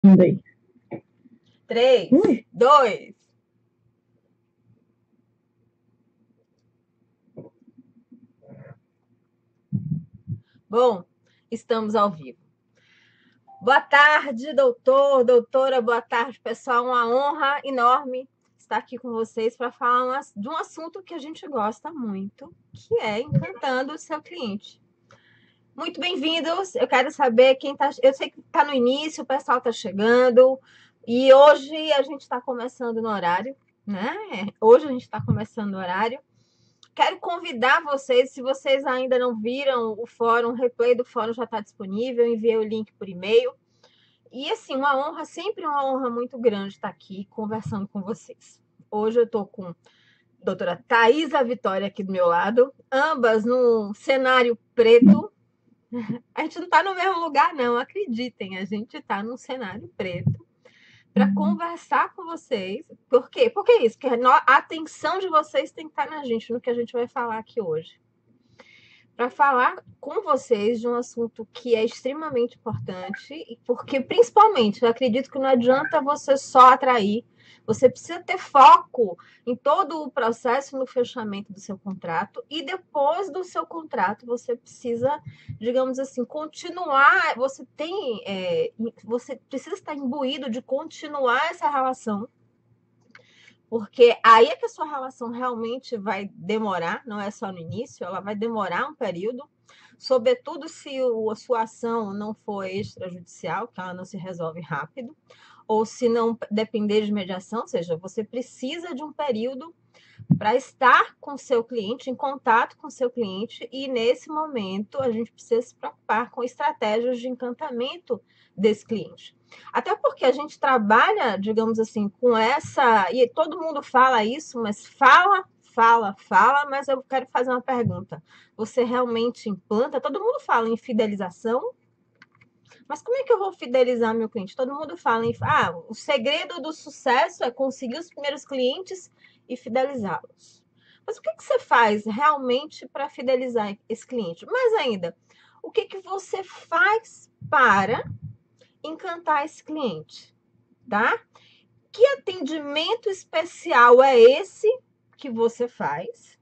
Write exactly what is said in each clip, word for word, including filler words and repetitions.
Um, dois. Três, Ui. dois. Bom, estamos ao vivo. Boa tarde, doutor, doutora, boa tarde, pessoal. Uma honra enorme estar aqui com vocês para falar de um assunto que a gente gosta muito, que é encantando o seu cliente. Muito bem-vindos. Eu quero saber quem está. Eu sei que está no início, o pessoal está chegando. E hoje a gente está começando no horário, né? Hoje a gente está começando no horário. Quero convidar vocês, se vocês ainda não viram o fórum, o replay do fórum já está disponível, eu enviei o link por e-mail. E assim, uma honra, sempre uma honra muito grande estar aqui conversando com vocês. Hoje eu estou com a doutora Thaisa Vitória aqui do meu lado, ambas num cenário preto. A gente não está no mesmo lugar, não, acreditem, a gente está num cenário preto para conversar com vocês. Por quê? Por que isso? Porque a atenção de vocês tem que estar na gente, no que a gente vai falar aqui hoje. Para falar com vocês de um assunto que é extremamente importante, porque principalmente eu acredito que não adianta você só atrair, você precisa ter foco em todo o processo no fechamento do seu contrato e depois do seu contrato você precisa, digamos assim, continuar, você tem, é, você precisa estar imbuído de continuar essa relação, porque aí é que a sua relação realmente vai demorar, não é só no início, ela vai demorar um período, sobretudo se a sua ação não for extrajudicial, que ela não se resolve rápido, ou se não depender de mediação, ou seja, você precisa de um período para estar com seu cliente, em contato com seu cliente, e nesse momento a gente precisa se preocupar com estratégias de encantamento desse cliente. Até porque a gente trabalha, digamos assim, com essa. E todo mundo fala isso, mas fala, fala, fala, mas eu quero fazer uma pergunta. Você realmente implanta? Todo mundo fala em fidelização, mas como é que eu vou fidelizar meu cliente? Todo mundo fala em. Ah, o segredo do sucesso é conseguir os primeiros clientes e fidelizá-los. Mas o que, que você faz realmente para fidelizar esse cliente? Mais ainda, o que, que você faz para encantar esse cliente? Tá? Que atendimento especial é esse que você faz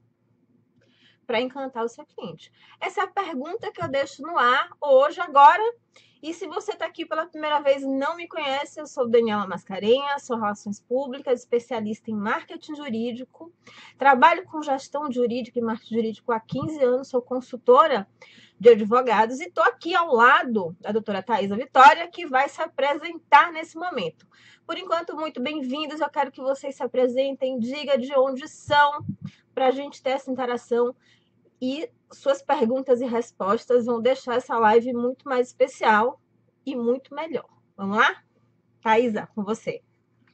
para encantar o seu cliente? Essa é a pergunta que eu deixo no ar hoje, agora. E se você está aqui pela primeira vez e não me conhece, eu sou Daniela Mascarenhas, sou Relações Públicas, especialista em marketing jurídico, trabalho com gestão jurídica e marketing jurídico há quinze anos, sou consultora de advogados e estou aqui ao lado da doutora Thaisa Vitória, que vai se apresentar nesse momento. Por enquanto, muito bem-vindos, eu quero que vocês se apresentem, diga de onde são, para a gente ter essa interação e suas perguntas e respostas vão deixar essa live muito mais especial e muito melhor. Vamos lá? Thaisa, com você.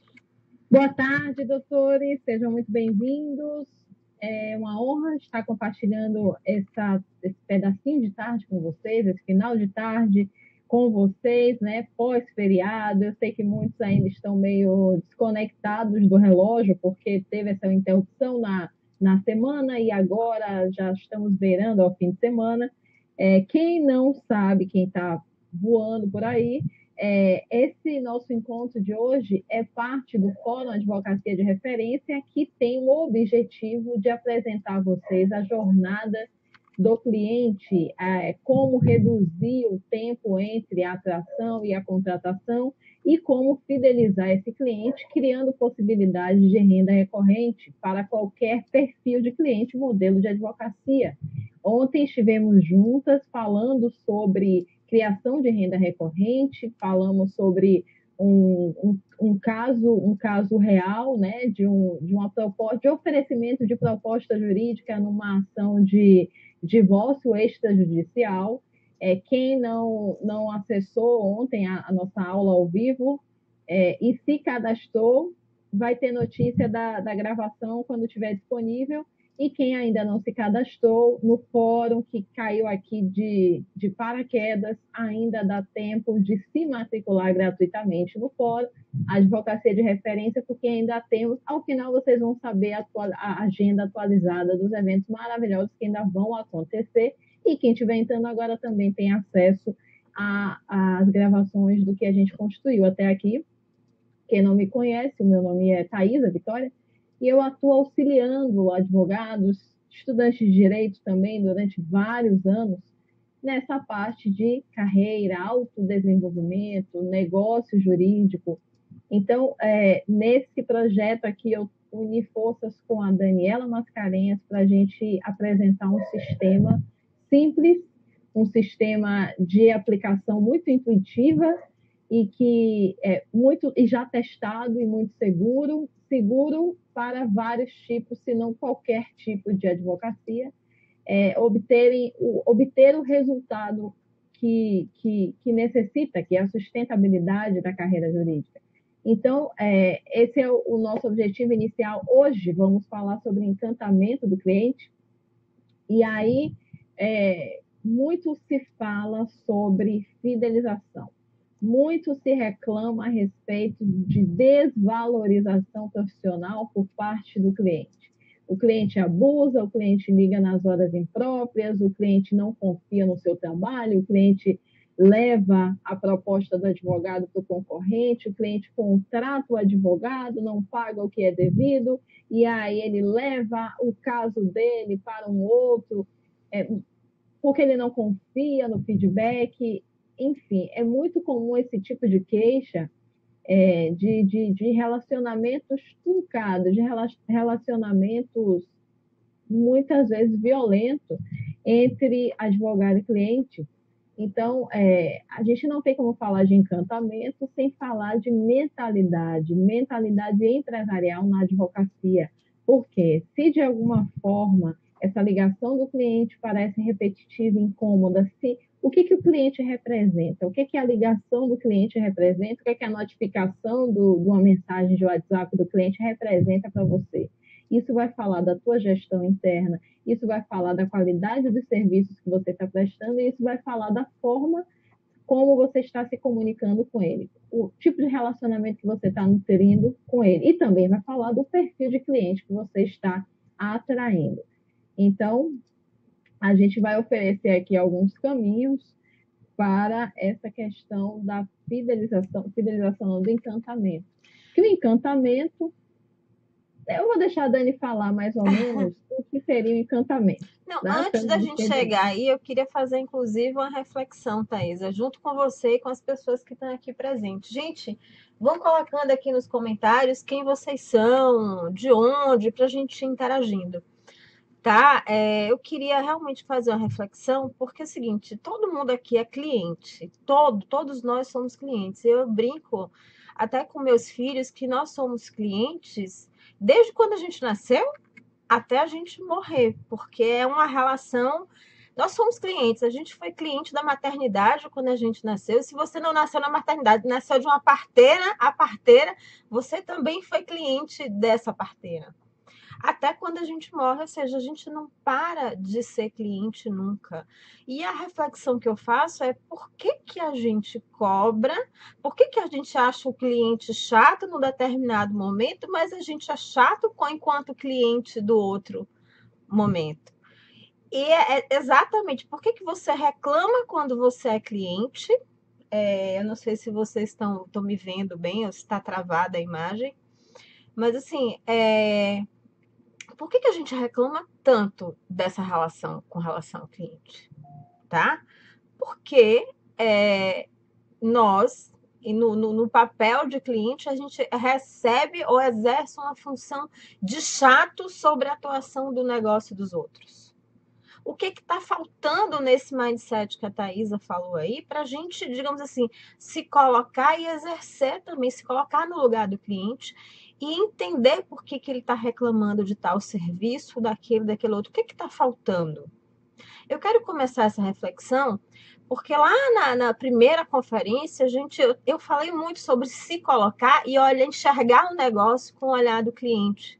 Boa tarde, doutores, sejam muito bem-vindos. É uma honra estar compartilhando essa, esse pedacinho de tarde com vocês, esse final de tarde com vocês, né? Pós-feriado. Eu sei que muitos ainda estão meio desconectados do relógio, porque teve essa interrupção na, na semana e agora já estamos beirando ao fim de semana. É, quem não sabe, quem está voando por aí, É, esse nosso encontro de hoje é parte do Fórum Advocacia de Referência, que tem o objetivo de apresentar a vocês a jornada do cliente, é, como reduzir o tempo entre a atração e a contratação e como fidelizar esse cliente, criando possibilidades de renda recorrente para qualquer perfil de cliente, modelo de advocacia. Ontem estivemos juntas falando sobre criação de renda recorrente, falamos sobre um, um, um caso, um caso real, né, de, um, de uma proposta, de oferecimento de proposta jurídica numa ação de divórcio extrajudicial. É, quem não, não acessou ontem a, a nossa aula ao vivo é, e se cadastrou, vai ter notícia da, da gravação quando estiver disponível. E quem ainda não se cadastrou no fórum, que caiu aqui de, de paraquedas, ainda dá tempo de se matricular gratuitamente no fórum, a advocacia de referência, porque ainda temos, ao final vocês vão saber a, a agenda atualizada dos eventos maravilhosos que ainda vão acontecer, e quem estiver entrando agora também tem acesso a, as gravações do que a gente construiu até aqui. Quem não me conhece, o meu nome é Thaisa Vitória, e eu atuo auxiliando advogados, estudantes de direito também, durante vários anos, nessa parte de carreira, autodesenvolvimento, negócio jurídico. Então, é, nesse projeto aqui, eu uni forças com a Daniela Mascarenhas para a gente apresentar um sistema simples, um sistema de aplicação muito intuitiva e que é muito e já testado e muito seguro, seguro para vários tipos, se não qualquer tipo de advocacia, é, obterem, o, obter o resultado que, que, que necessita, que é a sustentabilidade da carreira jurídica. Então, é, esse é o, o nosso objetivo inicial. Hoje, vamos falar sobre encantamento do cliente. E aí, é, muito se fala sobre fidelização. Muito se reclama a respeito de desvalorização profissional por parte do cliente. O cliente abusa, o cliente liga nas horas impróprias, o cliente não confia no seu trabalho, o cliente leva a proposta do advogado para o concorrente, o cliente contrata o advogado, não paga o que é devido, e aí ele leva o caso dele para um outro, é, porque ele não confia no feedback. Enfim, é muito comum esse tipo de queixa, é, de, de, de relacionamentos truncados, de relacionamentos muitas vezes violentos entre advogado e cliente. Então, é, a gente não tem como falar de encantamento sem falar de mentalidade, mentalidade empresarial na advocacia. Porque se de alguma forma essa ligação do cliente parece repetitiva, incômoda, se, o que, que o cliente representa? O que, que a ligação do cliente representa? O que, que a notificação do, de uma mensagem de WhatsApp do cliente representa para você? Isso vai falar da tua gestão interna, isso vai falar da qualidade dos serviços que você está prestando, e isso vai falar da forma como você está se comunicando com ele, o tipo de relacionamento que você está nutrindo com ele, e também vai falar do perfil de cliente que você está atraindo. Então, a gente vai oferecer aqui alguns caminhos para essa questão da fidelização, fidelização do encantamento. Que o encantamento, eu vou deixar a Dani falar mais ou menos o que seria o encantamento. Não, Né? antes da gente chegar aí, eu queria fazer, inclusive, uma reflexão, Thaisa, junto com você e com as pessoas que estão aqui presentes. Gente, vão colocando aqui nos comentários quem vocês são, de onde, para a gente ir interagindo. Tá? É, eu queria realmente fazer uma reflexão, porque é o seguinte, todo mundo aqui é cliente, todo, todos nós somos clientes. Eu brinco até com meus filhos que nós somos clientes desde quando a gente nasceu até a gente morrer, porque é uma relação. Nós somos clientes, a gente foi cliente da maternidade quando a gente nasceu. Se você não nasceu na maternidade, nasceu de uma parteira, a parteira, você também foi cliente dessa parteira. Até quando a gente morre, ou seja, a gente não para de ser cliente nunca. E a reflexão que eu faço é por que, que a gente cobra, por que, que a gente acha o cliente chato num determinado momento, mas a gente é chato enquanto cliente do outro momento. E é exatamente por que, que você reclama quando você é cliente. É, eu não sei se vocês estão, estão me vendo bem, ou se está travada a imagem, mas assim, é... por que, que a gente reclama tanto dessa relação com relação ao cliente? Tá? Porque é, nós, e no, no, no papel de cliente, a gente recebe ou exerce uma função de chato sobre a atuação do negócio dos outros. O que está faltando nesse mindset que a Thaisa falou aí para a gente, digamos assim, se colocar e exercer também, se colocar no lugar do cliente e entender por que, que ele está reclamando de tal serviço, daquele, daquele outro. O que está faltando? Eu quero começar essa reflexão porque lá na, na primeira conferência, a gente, eu, eu falei muito sobre se colocar e olha, enxergar o negócio com o olhar do cliente.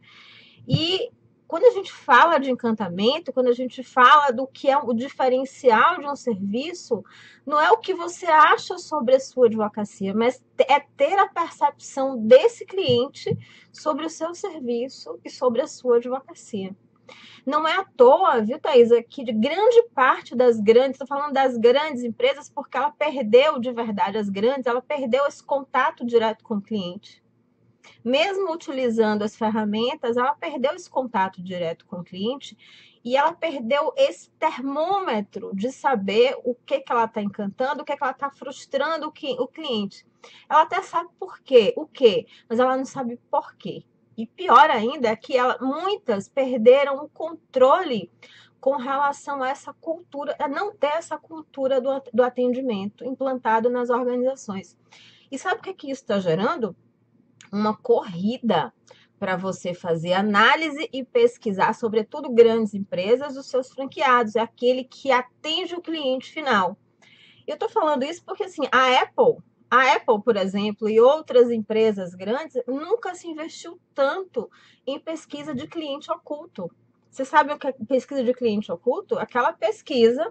E quando a gente fala de encantamento, quando a gente fala do que é o diferencial de um serviço, não é o que você acha sobre a sua advocacia, mas é ter a percepção desse cliente sobre o seu serviço e sobre a sua advocacia. Não é à toa, viu, Thaisa, que de grande parte das grandes, estou falando das grandes empresas, porque ela perdeu de verdade, as grandes, ela perdeu esse contato direto com o cliente. Mesmo utilizando as ferramentas, ela perdeu esse contato direto com o cliente e ela perdeu esse termômetro de saber o que, que ela está encantando, o que, que ela está frustrando o cliente. Ela até sabe por quê, o quê, mas ela não sabe por quê. E pior ainda é que ela, muitas perderam o controle com relação a essa cultura, a não ter essa cultura do, do atendimento implantado nas organizações. E sabe o que, que isso está gerando? Uma corrida para você fazer análise e pesquisar, sobretudo grandes empresas, os seus franqueados, é aquele que atende o cliente final. Eu estou falando isso porque assim, a Apple, a Apple, por exemplo, e outras empresas grandes, nunca se investiu tanto em pesquisa de cliente oculto. Você sabe o que é pesquisa de cliente oculto? Aquela pesquisa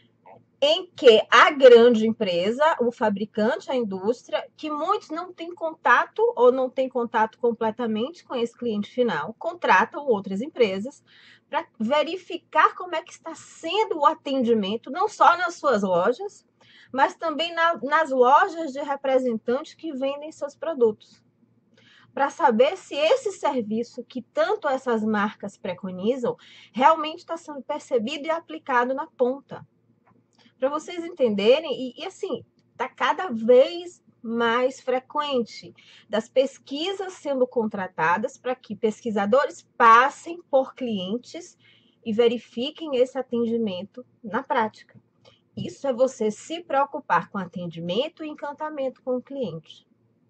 em que a grande empresa, o fabricante, a indústria, que muitos não têm contato ou não têm contato completamente com esse cliente final, contratam outras empresas para verificar como é que está sendo o atendimento, não só nas suas lojas, mas também na, nas lojas de representantes que vendem seus produtos. Para saber se esse serviço que tanto essas marcas preconizam realmente está sendo percebido e aplicado na ponta. Para vocês entenderem, e, e assim, está cada vez mais frequente das pesquisas sendo contratadas para que pesquisadores passem por clientes e verifiquem esse atendimento na prática. Isso é você se preocupar com atendimento e encantamento com o cliente.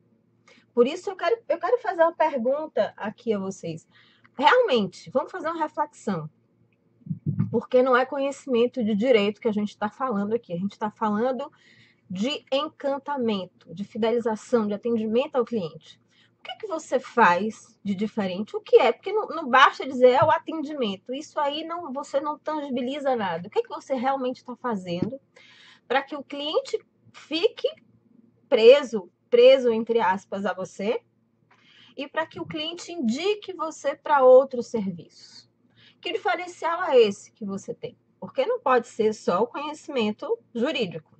Por isso eu quero, eu quero fazer uma pergunta aqui a vocês. Realmente, vamos fazer uma reflexão. Porque não é conhecimento de direito que a gente está falando aqui. A gente está falando de encantamento, de fidelização, de atendimento ao cliente. O que, que você faz de diferente? O que é? Porque não, não basta dizer é o atendimento. Isso aí não, você não tangibiliza nada. O que, que você realmente está fazendo para que o cliente fique preso, preso entre aspas a você, e para que o cliente indique você para outros serviços? Que diferencial é esse que você tem? Porque não pode ser só o conhecimento jurídico.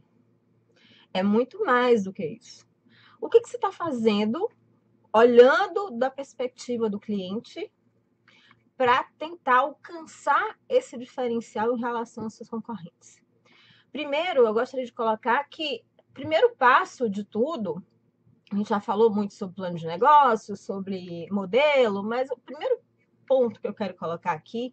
É muito mais do que isso. O que, que você está fazendo, olhando da perspectiva do cliente, para tentar alcançar esse diferencial em relação aos seus concorrentes? Primeiro, eu gostaria de colocar que o primeiro passo de tudo, a gente já falou muito sobre plano de negócio, sobre modelo, mas o primeiro ponto que eu quero colocar aqui,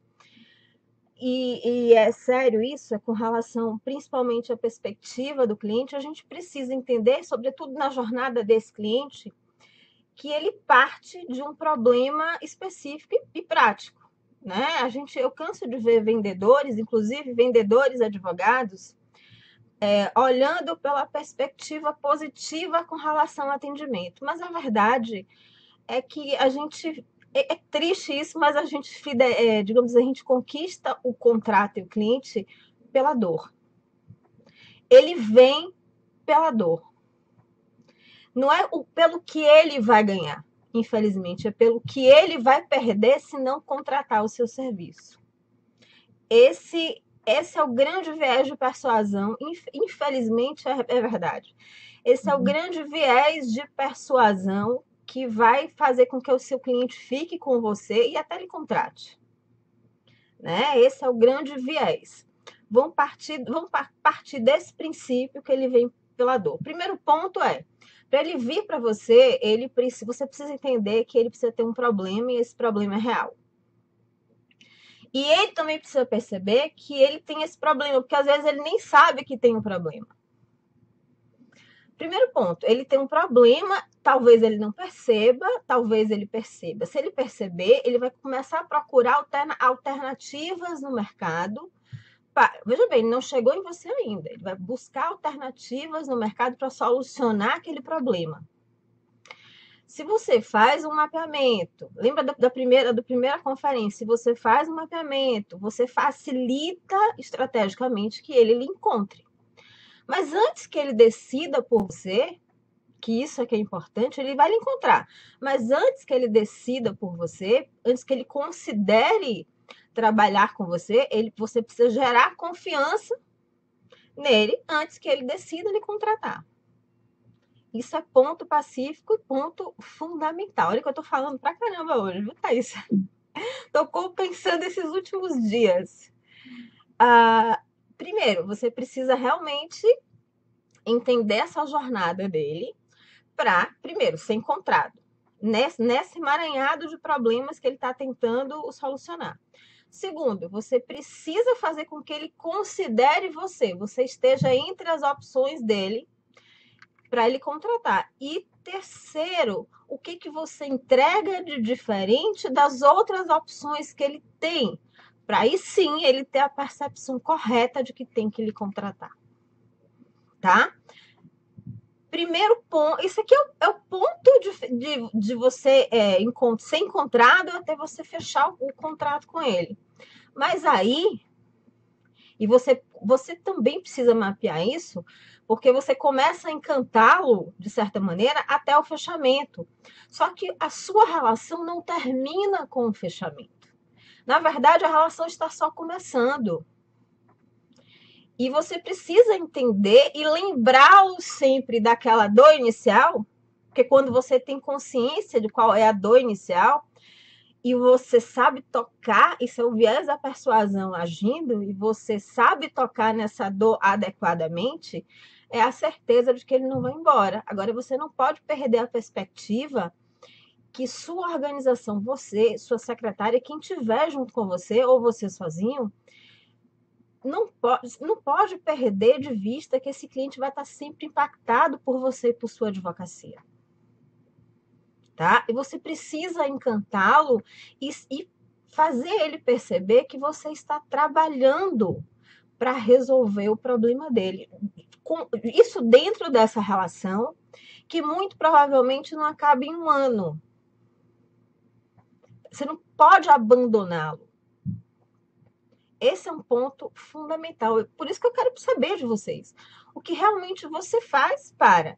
E, e é sério isso, é com relação principalmente à perspectiva do cliente, a gente precisa entender, sobretudo na jornada desse cliente, que ele parte de um problema específico e, e prático, né? A gente, eu canso de ver vendedores, inclusive vendedores advogados, é, olhando pela perspectiva positiva com relação ao atendimento, mas a verdade é que a gente é, é triste isso, mas a gente, é, digamos, a gente conquista o contrato e o cliente pela dor. Ele vem pela dor. Não é o, pelo que ele vai ganhar, infelizmente, é pelo que ele vai perder se não contratar o seu serviço. Esse, esse é o grande viés de persuasão, infelizmente é, é verdade. Esse é o grande viés de persuasão que vai fazer com que o seu cliente fique com você e até lhe contrate. Né? Esse é o grande viés. Vamos partir, vamos partir desse princípio que ele vem pela dor. Primeiro ponto é, para ele vir para você, ele precisa, você precisa entender que ele precisa ter um problema e esse problema é real. E ele também precisa perceber que ele tem esse problema, porque às vezes ele nem sabe que tem um problema. Primeiro ponto, ele tem um problema, talvez ele não perceba, talvez ele perceba. Se ele perceber, ele vai começar a procurar alterna alternativas no mercado. Pra, veja bem, ele não chegou em você ainda. Ele vai buscar alternativas no mercado para solucionar aquele problema. Se você faz um mapeamento, lembra da, da, primeira, da primeira conferência, se você faz um mapeamento, você facilita estrategicamente que ele lhe encontre. Mas antes que ele decida por você, que isso é que é importante, ele vai lhe encontrar. Mas antes que ele decida por você, antes que ele considere trabalhar com você, ele, você precisa gerar confiança nele antes que ele decida lhe contratar. Isso é ponto pacífico e ponto fundamental. Olha que eu tô falando pra caramba hoje, viu, Thaís? Tô pensando esses últimos dias. Ah, primeiro, você precisa realmente entender essa jornada dele para, primeiro, ser encontrado nesse, nesse emaranhado de problemas que ele está tentando solucionar. Segundo, você precisa fazer com que ele considere você, você esteja entre as opções dele para ele contratar. E terceiro, o que, que você entrega de diferente das outras opções que ele tem, para aí sim ele ter a percepção correta de que tem que lhe contratar. Tá? Primeiro ponto, isso aqui é o, é o ponto de, de, de você é, encont ser encontrado até você fechar o, o contrato com ele. Mas aí, e você, você também precisa mapear isso, porque você começa a encantá-lo, de certa maneira, até o fechamento. Só que a sua relação não termina com o fechamento. Na verdade, a relação está só começando. E você precisa entender e lembrá-lo sempre daquela dor inicial, porque quando você tem consciência de qual é a dor inicial, e você sabe tocar, isso é o viés da persuasão agindo, e você sabe tocar nessa dor adequadamente, é a certeza de que ele não vai embora. Agora, você não pode perder a perspectiva que sua organização, você, sua secretária, quem tiver junto com você, ou você sozinho, não pode, não pode perder de vista que esse cliente vai estar sempre impactado por você e por sua advocacia. Tá? E você precisa encantá-lo e, e fazer ele perceber que você está trabalhando para resolver o problema dele. Com, isso dentro dessa relação, que muito provavelmente não acaba em um ano. Você não pode abandoná-lo. Esse é um ponto fundamental. Por isso que eu quero saber de vocês. O que realmente você faz para,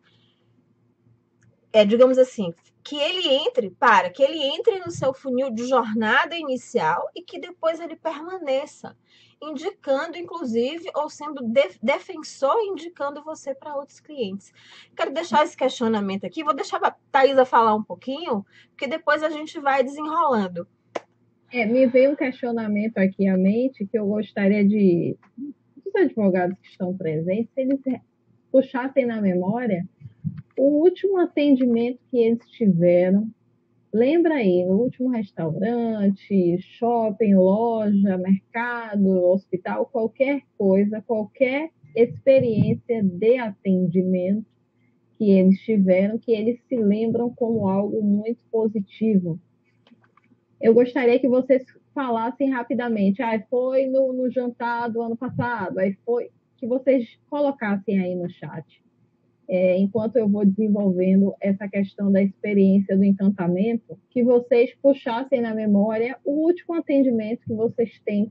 é, digamos assim, que ele entre, para, que ele entre no seu funil de jornada inicial e que depois ele permaneça, indicando, inclusive, ou sendo de, defensor, indicando você para outros clientes. Quero deixar esse questionamento aqui, vou deixar a Thaisa falar um pouquinho, porque depois a gente vai desenrolando. É, me veio um questionamento aqui à mente que eu gostaria de, os advogados que estão presentes, se eles puxassem na memória o último atendimento que eles tiveram. Lembra aí, no último restaurante, shopping, loja, mercado, hospital, qualquer coisa, qualquer experiência de atendimento que eles tiveram, que eles se lembram como algo muito positivo. Eu gostaria que vocês falassem rapidamente. Ah, foi no, no jantar do ano passado, aí foi que vocês colocassem aí no chat. É, enquanto eu vou desenvolvendo essa questão da experiência do encantamento, que vocês puxassem na memória o último atendimento que vocês têm,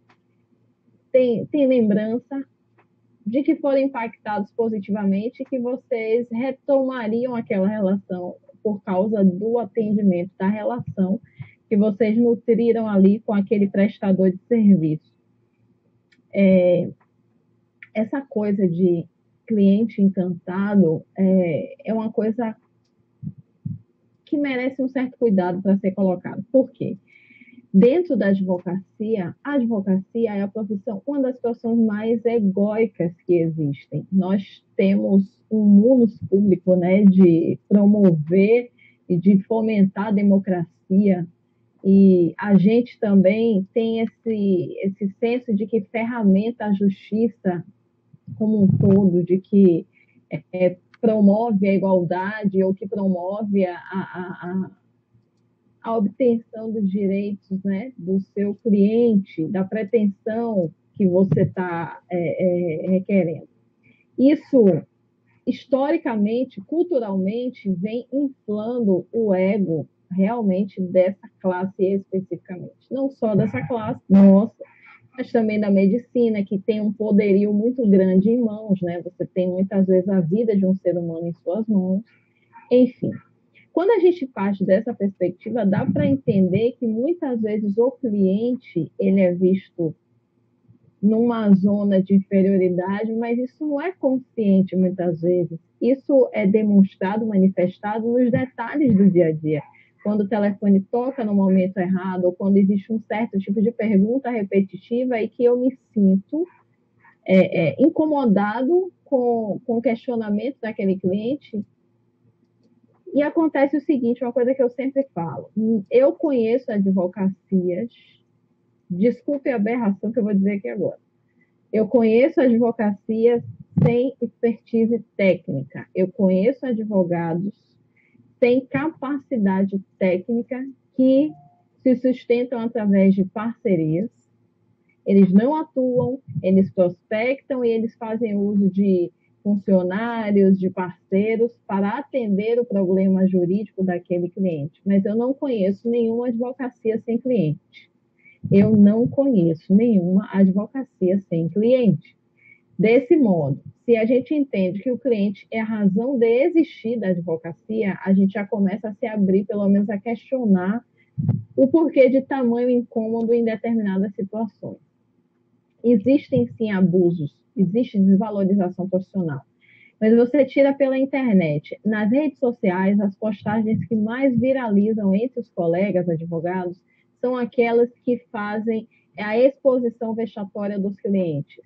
têm, têm lembrança de que foram impactados positivamente e que vocês retomariam aquela relação por causa do atendimento, da relação que vocês nutriram ali com aquele prestador de serviço. É, essa coisa de cliente encantado é, é uma coisa que merece um certo cuidado para ser colocado. Por quê? Dentro da advocacia, a advocacia é a profissão, uma das profissões mais egóicas que existem. Nós temos um munus público, né, de promover e de fomentar a democracia, e a gente também tem esse, esse senso de que ferramenta a justiça como um todo, de que é, promove a igualdade ou que promove a, a, a, a obtenção dos direitos, né, do seu cliente, da pretensão que você está é, é, requerendo. Isso, historicamente, culturalmente, vem inflando o ego realmente dessa classe especificamente. Não só dessa classe, nossa, mas também da medicina, que tem um poderio muito grande em mãos, né? Você tem muitas vezes a vida de um ser humano em suas mãos. Enfim, Quando a gente parte dessa perspectiva, dá para entender que muitas vezes o cliente ele é visto numa zona de inferioridade, mas isso não é consciente muitas vezes. Isso é demonstrado, manifestado nos detalhes do dia a dia. Quando o telefone toca no momento errado, ou quando existe um certo tipo de pergunta repetitiva e que eu me sinto é, é, incomodado com, com o questionamento daquele cliente. E acontece o seguinte, uma coisa que eu sempre falo, eu conheço advocacias, desculpe a aberração que eu vou dizer aqui agora, eu conheço advocacias sem expertise técnica, eu conheço advogados sem capacidade técnica que se sustentam através de parcerias, eles não atuam, eles prospectam e eles fazem uso de funcionários, de parceiros para atender o problema jurídico daquele cliente. Mas eu não conheço nenhuma advocacia sem cliente. Eu não conheço nenhuma advocacia sem cliente. Desse modo, se a gente entende que o cliente é a razão de existir da advocacia, a gente já começa a se abrir, pelo menos a questionar o porquê de tamanho incômodo em determinadas situações. Existem sim abusos, existe desvalorização profissional, mas você tira pela internet. Nas redes sociais, as postagens que mais viralizam entre os colegas advogados são aquelas que fazem a exposição vexatória dos clientes,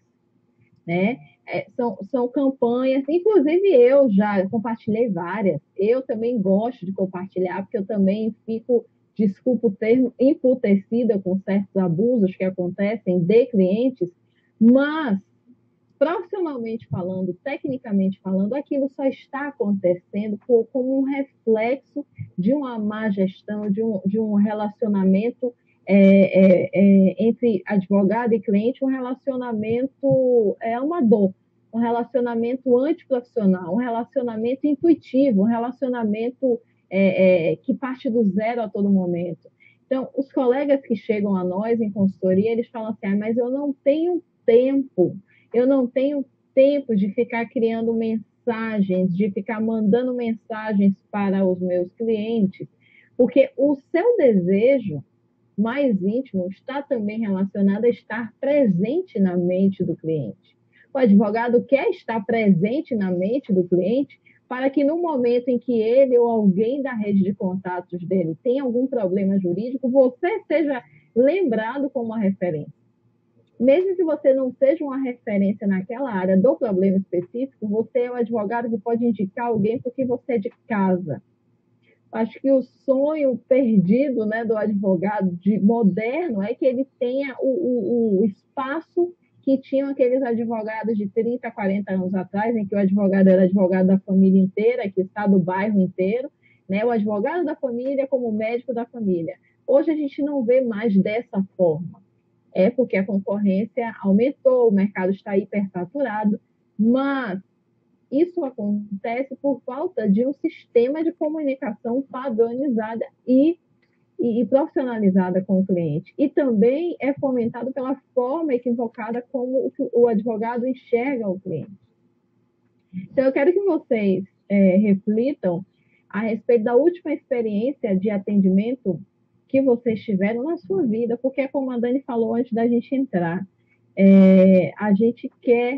né? É, são, são campanhas, inclusive eu já compartilhei várias, eu também gosto de compartilhar, porque eu também fico, desculpa o termo, emputecida com certos abusos que acontecem de clientes, mas, profissionalmente falando, tecnicamente falando, aquilo só está acontecendo por, como um reflexo de uma má gestão, de um, de um relacionamento é, é, é, entre advogado e cliente, um relacionamento é, amador, um relacionamento antiprofissional, um relacionamento intuitivo, um relacionamento é, é, que parte do zero a todo momento. Então, os colegas que chegam a nós em consultoria, eles falam assim, ah, mas eu não tenho tempo, eu não tenho tempo de ficar criando mensagens, de ficar mandando mensagens para os meus clientes, porque o seu desejo mais íntimo está também relacionado a estar presente na mente do cliente. O advogado quer estar presente na mente do cliente para que no momento em que ele ou alguém da rede de contatos dele tem algum problema jurídico, você seja lembrado como uma referência. Mesmo que você não seja uma referência naquela área do problema específico, você é o advogado que pode indicar alguém porque você é de casa. Acho que o sonho perdido, né, do advogado de moderno é que ele tenha o, o, o espaço que tinham aqueles advogados de trinta, quarenta anos atrás, em que o advogado era advogado da família inteira, que está do bairro inteiro, né, o advogado da família como médico da família. Hoje a gente não vê mais dessa forma. É porque a concorrência aumentou, o mercado está hipersaturado, mas isso acontece por falta de um sistema de comunicação padronizada e, e, e profissionalizada com o cliente. E também é fomentado pela forma equivocada como o, o advogado enxerga o cliente. Então, eu quero que vocês é, reflitam a respeito da última experiência de atendimento que vocês tiveram na sua vida, porque, como a Dani falou antes da gente entrar, é, a gente quer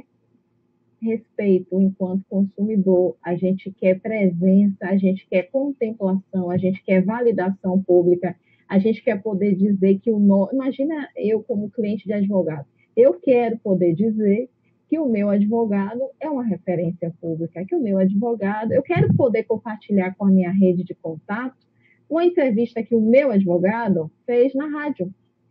respeito enquanto consumidor, a gente quer presença, a gente quer contemplação, a gente quer validação pública, a gente quer poder dizer que o no... Imagina eu como cliente de advogado, eu quero poder dizer que o meu advogado é uma referência pública, que o meu advogado, eu quero poder compartilhar com a minha rede de contato uma entrevista que o meu advogado fez na rádio,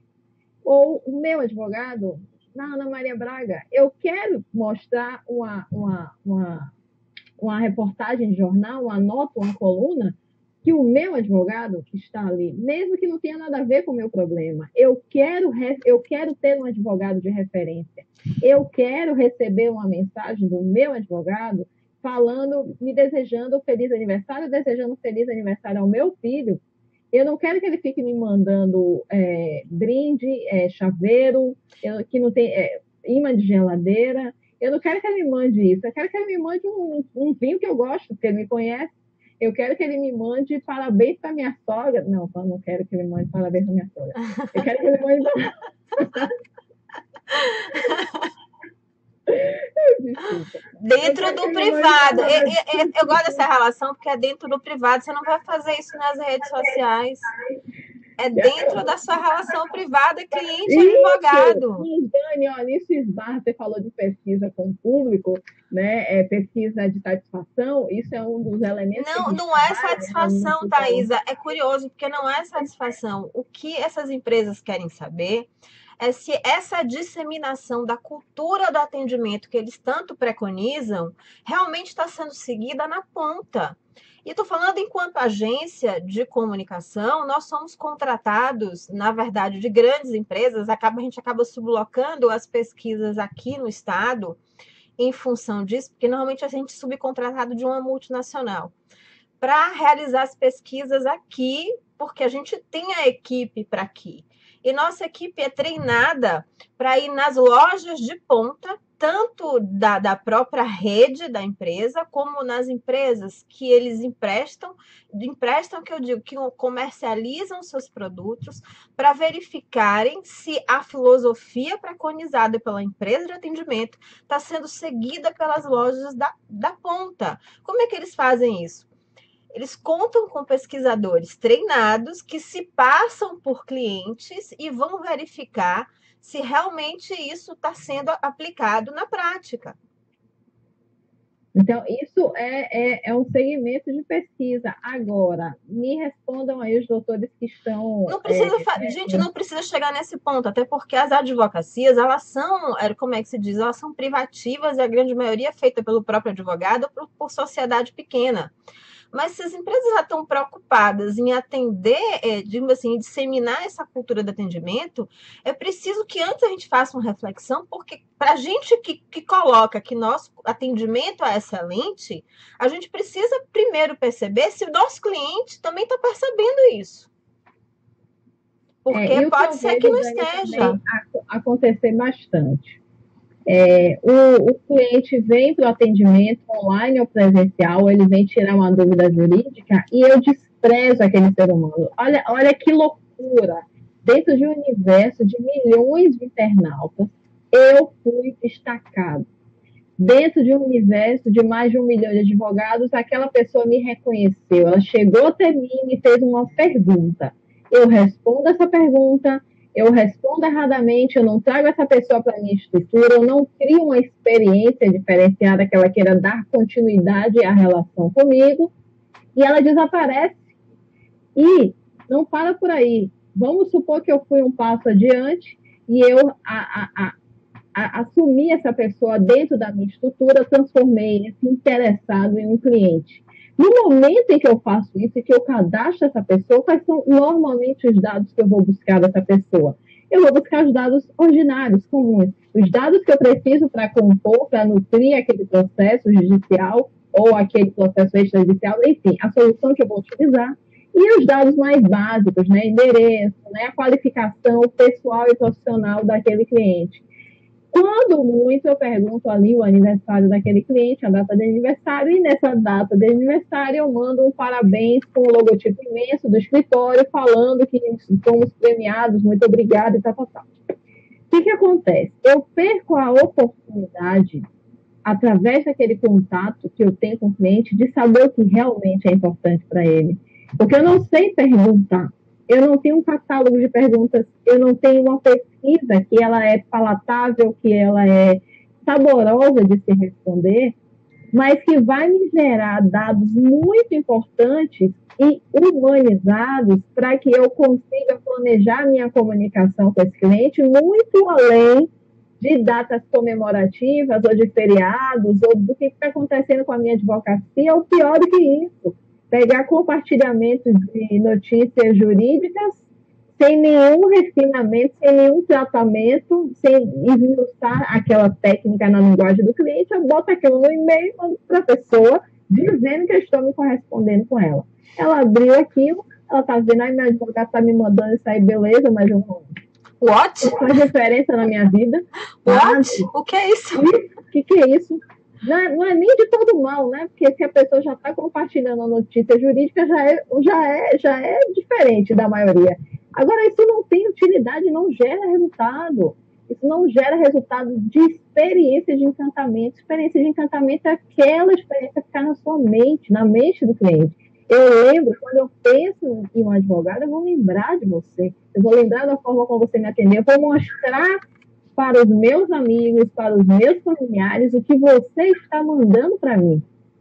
ou o meu advogado na Ana Maria Braga. Eu quero mostrar uma, uma, uma, uma reportagem de jornal, uma nota, uma coluna, que o meu advogado está ali, mesmo que não tenha nada a ver com o meu problema, eu quero, eu quero ter um advogado de referência. Eu quero receber uma mensagem do meu advogado falando, me desejando feliz aniversário, desejando feliz aniversário ao meu filho. Eu não quero que ele fique me mandando é, brinde, é, chaveiro, eu, que não tem é, imã de geladeira. Eu não quero que ele me mande isso. Eu quero que ele me mande um, um vinho que eu gosto, porque ele me conhece. Eu quero que ele me mande parabéns para minha sogra. Não, eu não quero que ele mande parabéns para minha sogra. Eu quero que ele mande. Desculpa. Dentro do privado. Eu, eu, eu gosto dessa relação porque é dentro do privado. Você não vai fazer isso nas redes sociais. É dentro da sua relação privada, cliente-advogado. Sim, Dani, olha, isso esbarra, você falou de pesquisa com o público, né? É, pesquisa de satisfação, isso é um dos elementos. Não, não é satisfação, né, Thaisa. É curioso, porque não é satisfação. O que essas empresas querem saber é se essa disseminação da cultura do atendimento que eles tanto preconizam realmente está sendo seguida na ponta. E estou falando enquanto agência de comunicação, nós somos contratados, na verdade, de grandes empresas, acaba, a gente acaba sublocando as pesquisas aqui no estado em função disso, porque normalmente a gente é subcontratado de uma multinacional para realizar as pesquisas aqui, porque a gente tem a equipe para aqui. E nossa equipe é treinada para ir nas lojas de ponta, tanto da, da própria rede da empresa, como nas empresas que eles emprestam, emprestam que eu digo, que comercializam seus produtos, para verificarem se a filosofia preconizada pela empresa de atendimento está sendo seguida pelas lojas da, da ponta. Como é que eles fazem isso? Eles contam com pesquisadores treinados que se passam por clientes e vão verificar se realmente isso está sendo aplicado na prática. Então, isso é, é, é um segmento de pesquisa. Agora, me respondam aí os doutores que estão... Não precisa, é, gente, é, não precisa chegar nesse ponto, até porque as advocacias, elas são, como é que se diz, elas são privativas e a grande maioria é feita pelo próprio advogado ou por, por sociedade pequena. Mas se as empresas já estão preocupadas em atender, é, digamos assim, em disseminar essa cultura de atendimento, é preciso que antes a gente faça uma reflexão, porque para a gente que, que coloca que nosso atendimento é excelente, a gente precisa primeiro perceber se o nosso cliente também está percebendo isso. Porque é, pode ser que não esteja. Acontecer bastante. É, o, o cliente vem para o atendimento online ou presencial, ele vem tirar uma dúvida jurídica e eu desprezo aquele ser humano. Olha, olha que loucura! Dentro de um universo de milhões de internautas, eu fui destacado. Dentro de um universo de mais de um milhão de advogados, aquela pessoa me reconheceu. Ela chegou até mim e me fez uma pergunta. Eu respondo essa pergunta. Eu respondo erradamente, eu não trago essa pessoa para a minha estrutura, eu não crio uma experiência diferenciada que ela queira dar continuidade à relação comigo, e ela desaparece. E não para por aí. Vamos supor que eu fui um passo adiante e eu a, a, a, a, assumi essa pessoa dentro da minha estrutura, transformei esse interessado em um cliente. No momento em que eu faço isso e que eu cadastro essa pessoa, quais são normalmente os dados que eu vou buscar dessa pessoa? Eu vou buscar os dados ordinários, comuns. Os dados que eu preciso para compor, para nutrir aquele processo judicial ou aquele processo extrajudicial, enfim, a solução que eu vou utilizar. E os dados mais básicos, né? Endereço, né? A qualificação pessoal e profissional daquele cliente. Quando muito, eu pergunto ali o aniversário daquele cliente, a data de aniversário, e nessa data de aniversário eu mando um parabéns com o logotipo imenso do escritório, falando que fomos premiados, muito obrigada, e tal, tal, tal. O que que acontece? Eu perco a oportunidade, através daquele contato que eu tenho com o cliente, de saber o que realmente é importante para ele. Porque eu não sei perguntar. Eu não tenho um catálogo de perguntas, eu não tenho uma pesquisa que ela é palatável, que ela é saborosa de se responder, mas que vai me gerar dados muito importantes e humanizados para que eu consiga planejar minha comunicação com esse cliente muito além de datas comemorativas ou de feriados ou do que está acontecendo com a minha advocacia, ou pior do que isso. Pegar compartilhamento de notícias jurídicas sem nenhum refinamento, sem nenhum tratamento, sem esmiuçar aquela técnica na linguagem do cliente, eu boto aquilo no e-mail para a pessoa, dizendo que eu estou me correspondendo com ela. Ela abriu aquilo, ela está vendo, aí meu advogado está me mandando isso aí, beleza, mas eu não... What? Não faz diferença na minha vida. What? O que é isso? O que, que é isso? Não é, não é nem de todo mal, né? Porque se a pessoa já está compartilhando a notícia jurídica, já é, já, é, já é diferente da maioria. Agora, isso não tem utilidade, não gera resultado. Isso não gera resultado de experiência de encantamento. Experiência de encantamento é aquela experiência que ficar na sua mente, na mente do cliente. Eu lembro, quando eu penso em um advogado, eu vou lembrar de você. Eu vou lembrar da forma como você me atendeu. Eu vou mostrar para os meus amigos, para os meus familiares, o que você está mandando para mim.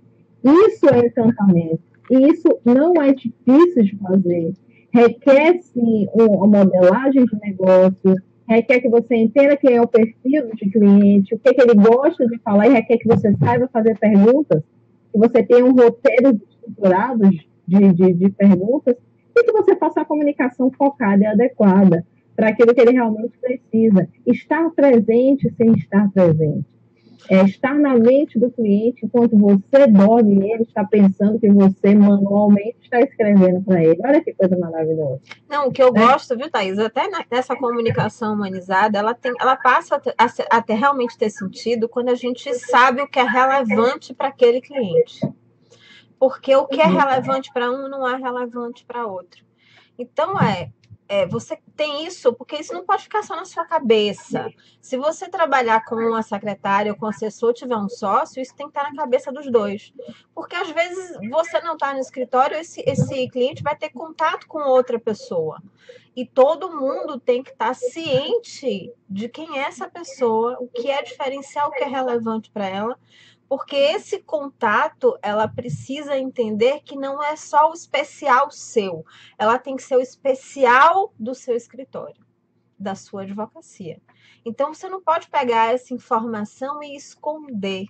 Isso é encantamento. E isso não é difícil de fazer. Requer, sim, uma modelagem de negócio, requer que você entenda quem é o perfil de cliente, o que, é que ele gosta de falar, e requer que você saiba fazer perguntas, que você tenha um roteiro estruturado de, de, de perguntas, e que você faça a comunicação focada e adequada para aquilo que ele realmente precisa. Estar presente sem estar presente. É estar na mente do cliente enquanto você dorme e ele está pensando que você manualmente está escrevendo para ele. Olha que coisa maravilhosa. Não, o que eu é. gosto, viu, Thaís, até nessa comunicação humanizada, ela, tem, ela passa a, a, a ter, realmente ter sentido quando a gente sabe o que é relevante para aquele cliente. Porque o que é relevante para um não é relevante para outro. Então, é, é, você tem isso, porque isso não pode ficar só na sua cabeça. Se você trabalhar com uma secretária ou com um assessor, tiver um sócio, isso tem que estar na cabeça dos dois. Porque, às vezes, você não está no escritório, esse, esse cliente vai ter contato com outra pessoa. E todo mundo tem que estar ciente de quem é essa pessoa, o que é diferencial, o que é relevante para ela, porque esse contato, ela precisa entender que não é só o especial seu, ela tem que ser o especial do seu escritório, da sua advocacia. Então, você não pode pegar essa informação e esconder.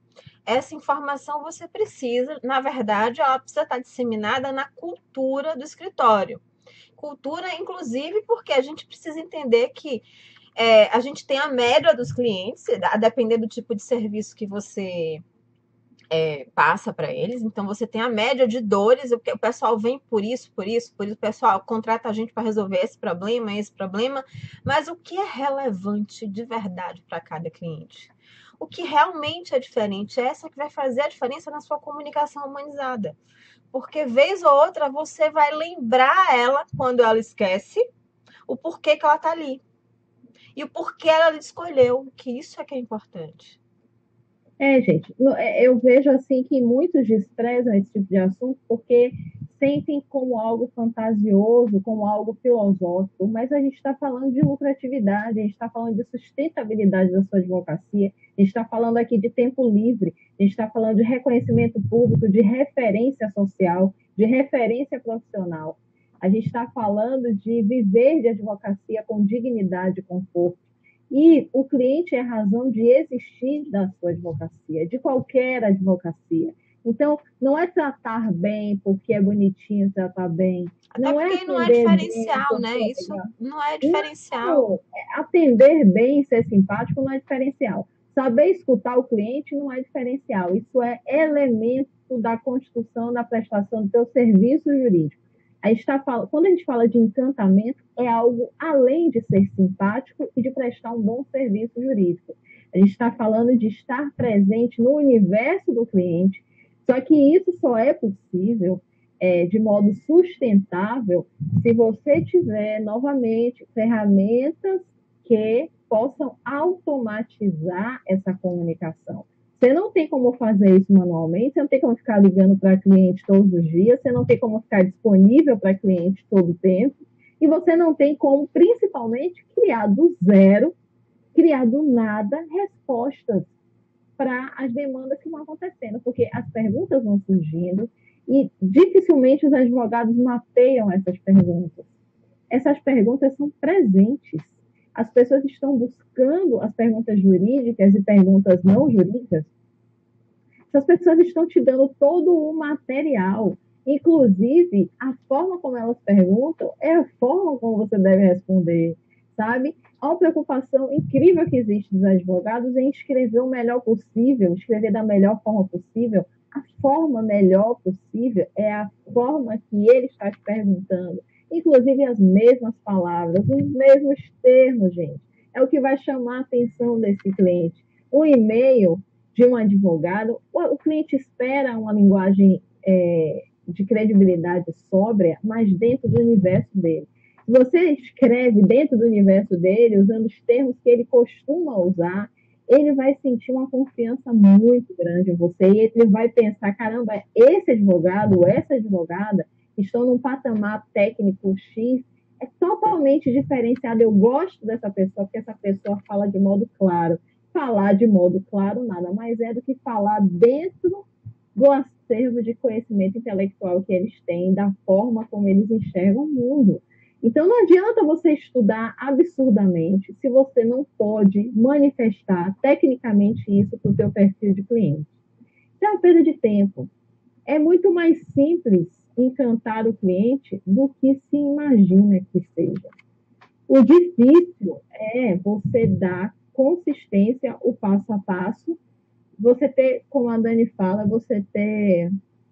Essa informação você precisa, na verdade, ela precisa estar disseminada na cultura do escritório. Cultura, inclusive, porque a gente precisa entender que É, a gente tem a média dos clientes, a depender do tipo de serviço que você é, passa para eles. Então, você tem a média de dores, o, o pessoal vem por isso, por isso, por isso, o pessoal contrata a gente para resolver esse problema, esse problema. Mas o que é relevante de verdade para cada cliente? O que realmente é diferente é essa que vai fazer a diferença na sua comunicação humanizada. Porque, vez ou outra, você vai lembrar ela, quando ela esquece, o porquê que ela está ali. E o porquê ela escolheu, que isso é que é importante. É, gente, eu vejo assim que muitos desprezam esse tipo de assunto porque sentem como algo fantasioso, como algo filosófico, mas a gente está falando de lucratividade, a gente está falando de sustentabilidade da sua advocacia, a gente está falando aqui de tempo livre, a gente está falando de reconhecimento público, de referência social, de referência profissional. A gente está falando de viver de advocacia com dignidade e conforto. E o cliente é a razão de existir da sua advocacia, de qualquer advocacia. Então, não é tratar bem porque é bonitinho tratar bem. Até não porque é não é diferencial, bem, né? É Isso não é diferencial. Não, atender bem, ser simpático não é diferencial. Saber escutar o cliente não é diferencial. Isso é elemento da construção, da prestação do seu serviço jurídico. A gente tá falando, quando a gente fala de encantamento, é algo além de ser simpático e de prestar um bom serviço jurídico. A gente está falando de estar presente no universo do cliente, só que isso só é possível é, de modo sustentável se você tiver, novamente, ferramentas que possam automatizar essa comunicação. Você não tem como fazer isso manualmente, você não tem como ficar ligando para cliente todos os dias, você não tem como ficar disponível para cliente todo o tempo, e você não tem como, principalmente, criar do zero, criar do nada respostas para as demandas que vão acontecendo, porque as perguntas vão surgindo e dificilmente os advogados mapeiam essas perguntas. Essas perguntas são presentes. As pessoas estão buscando as perguntas jurídicas e perguntas não jurídicas. Essas pessoas estão te dando todo o material, inclusive a forma como elas perguntam é a forma como você deve responder, sabe? Há uma preocupação incrível que existe dos advogados em escrever o melhor possível, escrever da melhor forma possível. A forma melhor possível é a forma que ele está te perguntando. Inclusive as mesmas palavras, os mesmos termos, gente. É o que vai chamar a atenção desse cliente. O e-mail, de um advogado, o, o cliente espera uma linguagem é, de credibilidade sóbria, mas dentro do universo dele. Se você escreve dentro do universo dele, usando os termos que ele costuma usar, ele vai sentir uma confiança muito grande em você e ele vai pensar, caramba, esse advogado ou essa advogada estão num patamar técnico X, é totalmente diferenciado. Eu gosto dessa pessoa porque essa pessoa fala de modo claro. Falar de modo claro nada mais é do que falar dentro do acervo de conhecimento intelectual que eles têm, da forma como eles enxergam o mundo. Então, não adianta você estudar absurdamente se você não pode manifestar tecnicamente isso para o seu perfil de cliente. Isso é uma perda de tempo. É muito mais simples encantar o cliente do que se imagina que seja. O difícil é você dar consistência, o passo a passo, você ter, como a Dani fala, você ter...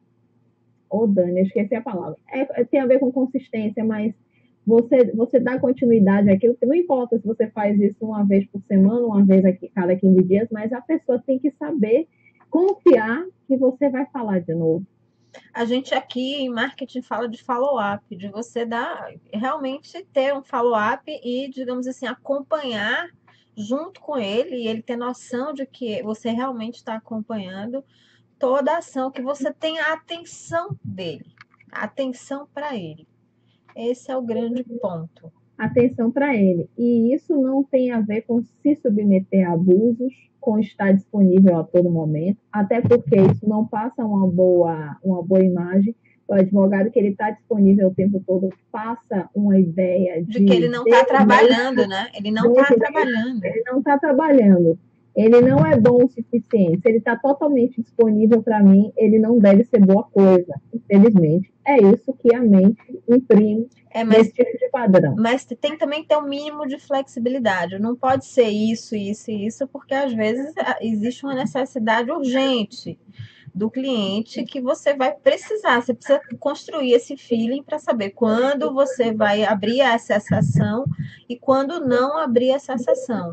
Ô, oh, Dani, eu esqueci a palavra. É, tem a ver com consistência, mas você, você dá continuidade àquilo, que não importa se você faz isso uma vez por semana, uma vez aqui, cada quinze dias, mas a pessoa tem que saber confiar que você vai falar de novo. A gente aqui em marketing fala de follow-up, de você dar, realmente ter um follow-up e, digamos assim, acompanhar junto com ele, e ele ter noção de que você realmente está acompanhando toda a ação, que você tem a atenção dele, a atenção para ele. Esse é o grande ponto. Atenção para ele. E isso não tem a ver com se submeter a abusos, com estar disponível a todo momento, até porque isso não passa uma boa, uma boa imagem. O advogado que ele está disponível o tempo todo passa uma ideia de... De que ele não está trabalhando, né? Ele não está trabalhando. Ele não está trabalhando. Ele não é bom o suficiente. Se ele está totalmente disponível para mim, ele não deve ser boa coisa. Infelizmente, é isso que a mente imprime é, mas, nesse tipo de padrão. Mas tem também que ter um mínimo de flexibilidade. Não pode ser isso, isso e isso, porque às vezes existe uma necessidade urgente do cliente que você vai precisar. Você precisa construir esse feeling para saber quando você vai abrir essa sessão e quando não abrir essa sessão.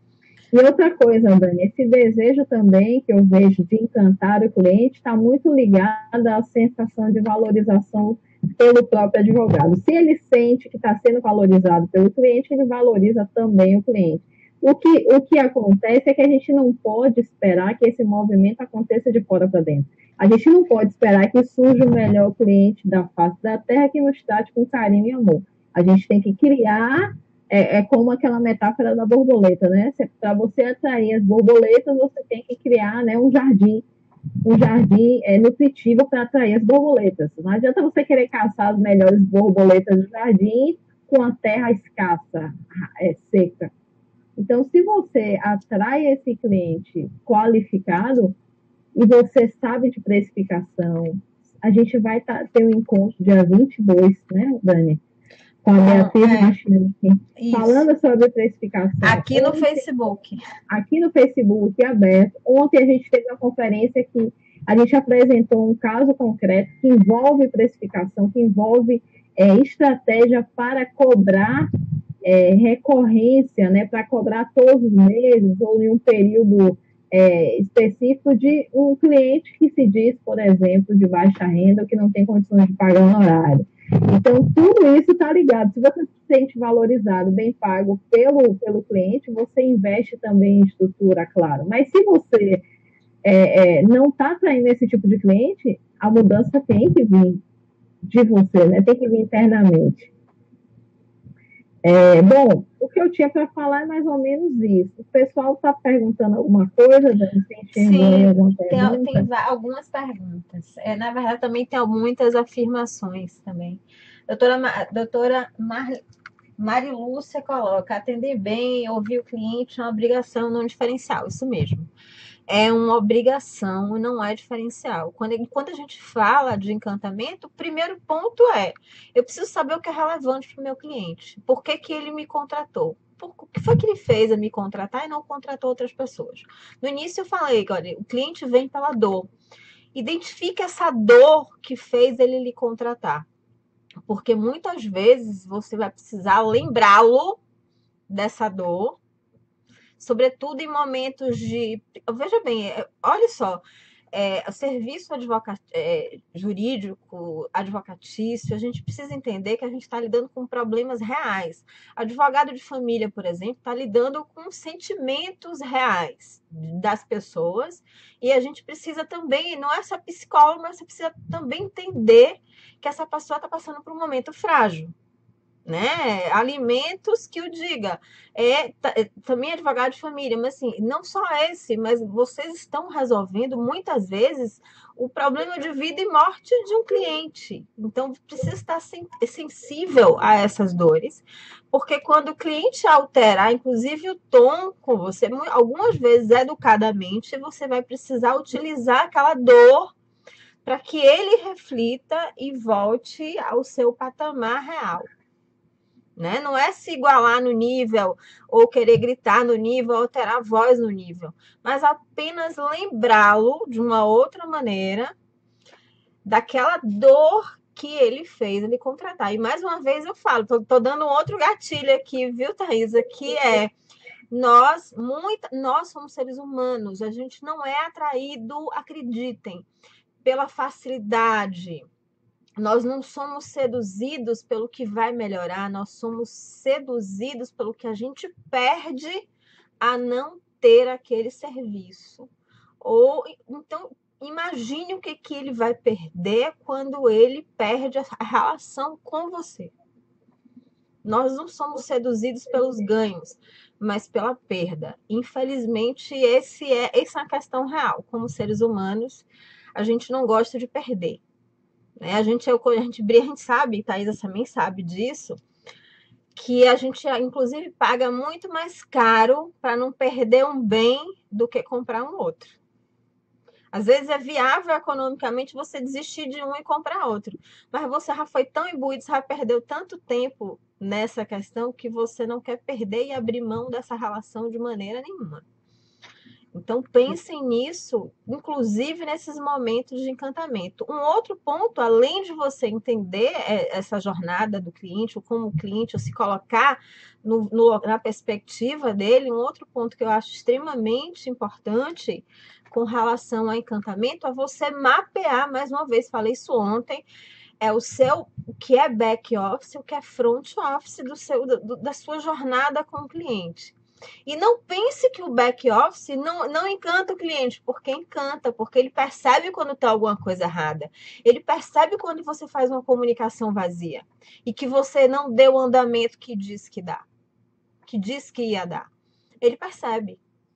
E outra coisa, Dani, esse desejo também que eu vejo de encantar o cliente está muito ligado à sensação de valorização pelo próprio advogado. Se ele sente que está sendo valorizado pelo cliente, ele valoriza também o cliente. O que, o que acontece é que a gente não pode esperar que esse movimento aconteça de fora para dentro. A gente não pode esperar que surja o melhor cliente da face da terra que nos trate com carinho e amor. A gente tem que criar... É, é como aquela metáfora da borboleta, né? Para você atrair as borboletas, você tem que criar, né, um jardim, um jardim é, nutritivo para atrair as borboletas. Não adianta você querer caçar as melhores borboletas do jardim com a terra escassa, é, seca. Então, se você atrai esse cliente qualificado e você sabe de precificação, a gente vai tá, ter um encontro dia vinte e dois, né, Dani? Com a Beatriz é, Machinique, falando sobre precificação. Aqui no ontem, Facebook. Aqui no Facebook, aberto. Ontem a gente teve uma conferência que a gente apresentou um caso concreto que envolve precificação, que envolve é, estratégia para cobrar é, recorrência, né, para cobrar todos os meses ou em um período é, específico de um cliente que se diz, por exemplo, de baixa renda ou que não tem condições de pagar um horário. Então, tudo isso está ligado. Se você se sente valorizado, bem pago pelo, pelo cliente, você investe também em estrutura, claro. Mas se você é, é, não está atraindo esse tipo de cliente, a mudança tem que vir de você, né? Tem que vir internamente. É, bom, o que eu tinha para falar é mais ou menos isso. O pessoal está perguntando alguma coisa, Dani? Sim, alguma pergunta? Tem, tem algumas perguntas. É, na verdade, também tem muitas afirmações também. Doutora, doutora Mar, Marilúcia coloca, atender bem, ouvir o cliente é uma obrigação, não diferencial. Isso mesmo. É uma obrigação e não é diferencial. Quando, enquanto a gente fala de encantamento, o primeiro ponto é, eu preciso saber o que é relevante para o meu cliente. Por que que ele me contratou? Por, o que foi que ele fez a me contratar e não contratou outras pessoas? No início eu falei, olha, o cliente vem pela dor. Identifique essa dor que fez ele lhe contratar. Porque muitas vezes você vai precisar lembrá-lo dessa dor. sobretudo em momentos de... Veja bem, olha só, é, o serviço advoca, é, jurídico, advocatício, a gente precisa entender que a gente está lidando com problemas reais. Advogado de família, por exemplo, está lidando com sentimentos reais das pessoas, e a gente precisa também, não é só psicólogo, mas você precisa também entender que essa pessoa está passando por um momento frágil. Né? Alimentos que o diga. É, também é advogado de família, mas assim, não só esse, mas vocês estão resolvendo muitas vezes o problema de vida e morte de um cliente. Então, precisa estar sensível a essas dores, porque quando o cliente alterar, inclusive o tom com você, algumas vezes educadamente, você vai precisar utilizar aquela dor para que ele reflita e volte ao seu patamar real. Né? Não é se igualar no nível, ou querer gritar no nível, ou alterar a voz no nível, mas apenas lembrá-lo de uma outra maneira daquela dor que ele fez ele contratar. E mais uma vez eu falo, tô, tô dando um outro gatilho aqui, viu, Thaisa, que é nós, muito, nós somos seres humanos, a gente não é atraído, acreditem, pela facilidade. Nós não somos seduzidos pelo que vai melhorar, nós somos seduzidos pelo que a gente perde a não ter aquele serviço. Ou então, imagine o que, que ele vai perder quando ele perde a relação com você. Nós não somos seduzidos pelos ganhos, mas pela perda. Infelizmente, esse é, essa é uma questão real. Como seres humanos, a gente não gosta de perder. A gente, a gente, a gente sabe, Thaisa também sabe disso, que a gente, inclusive, paga muito mais caro para não perder um bem do que comprar um outro. Às vezes é viável economicamente você desistir de um e comprar outro, mas você já foi tão imbuído, você já perdeu tanto tempo nessa questão que você não quer perder e abrir mão dessa relação de maneira nenhuma. Então, pensem nisso, inclusive nesses momentos de encantamento. Um outro ponto, além de você entender essa jornada do cliente, ou como o cliente, ou se colocar no, no, na perspectiva dele, um outro ponto que eu acho extremamente importante com relação ao encantamento é você mapear, mais uma vez, falei isso ontem, é o seu, o que é back office, o que é front office do seu, do, da sua jornada com o cliente. E não pense que o back office não, não encanta o cliente, porque encanta, porque ele percebe quando está alguma coisa errada. Ele percebe quando você faz uma comunicação vazia e que você não deu o andamento que diz que dá, que diz que ia dar. Ele percebe.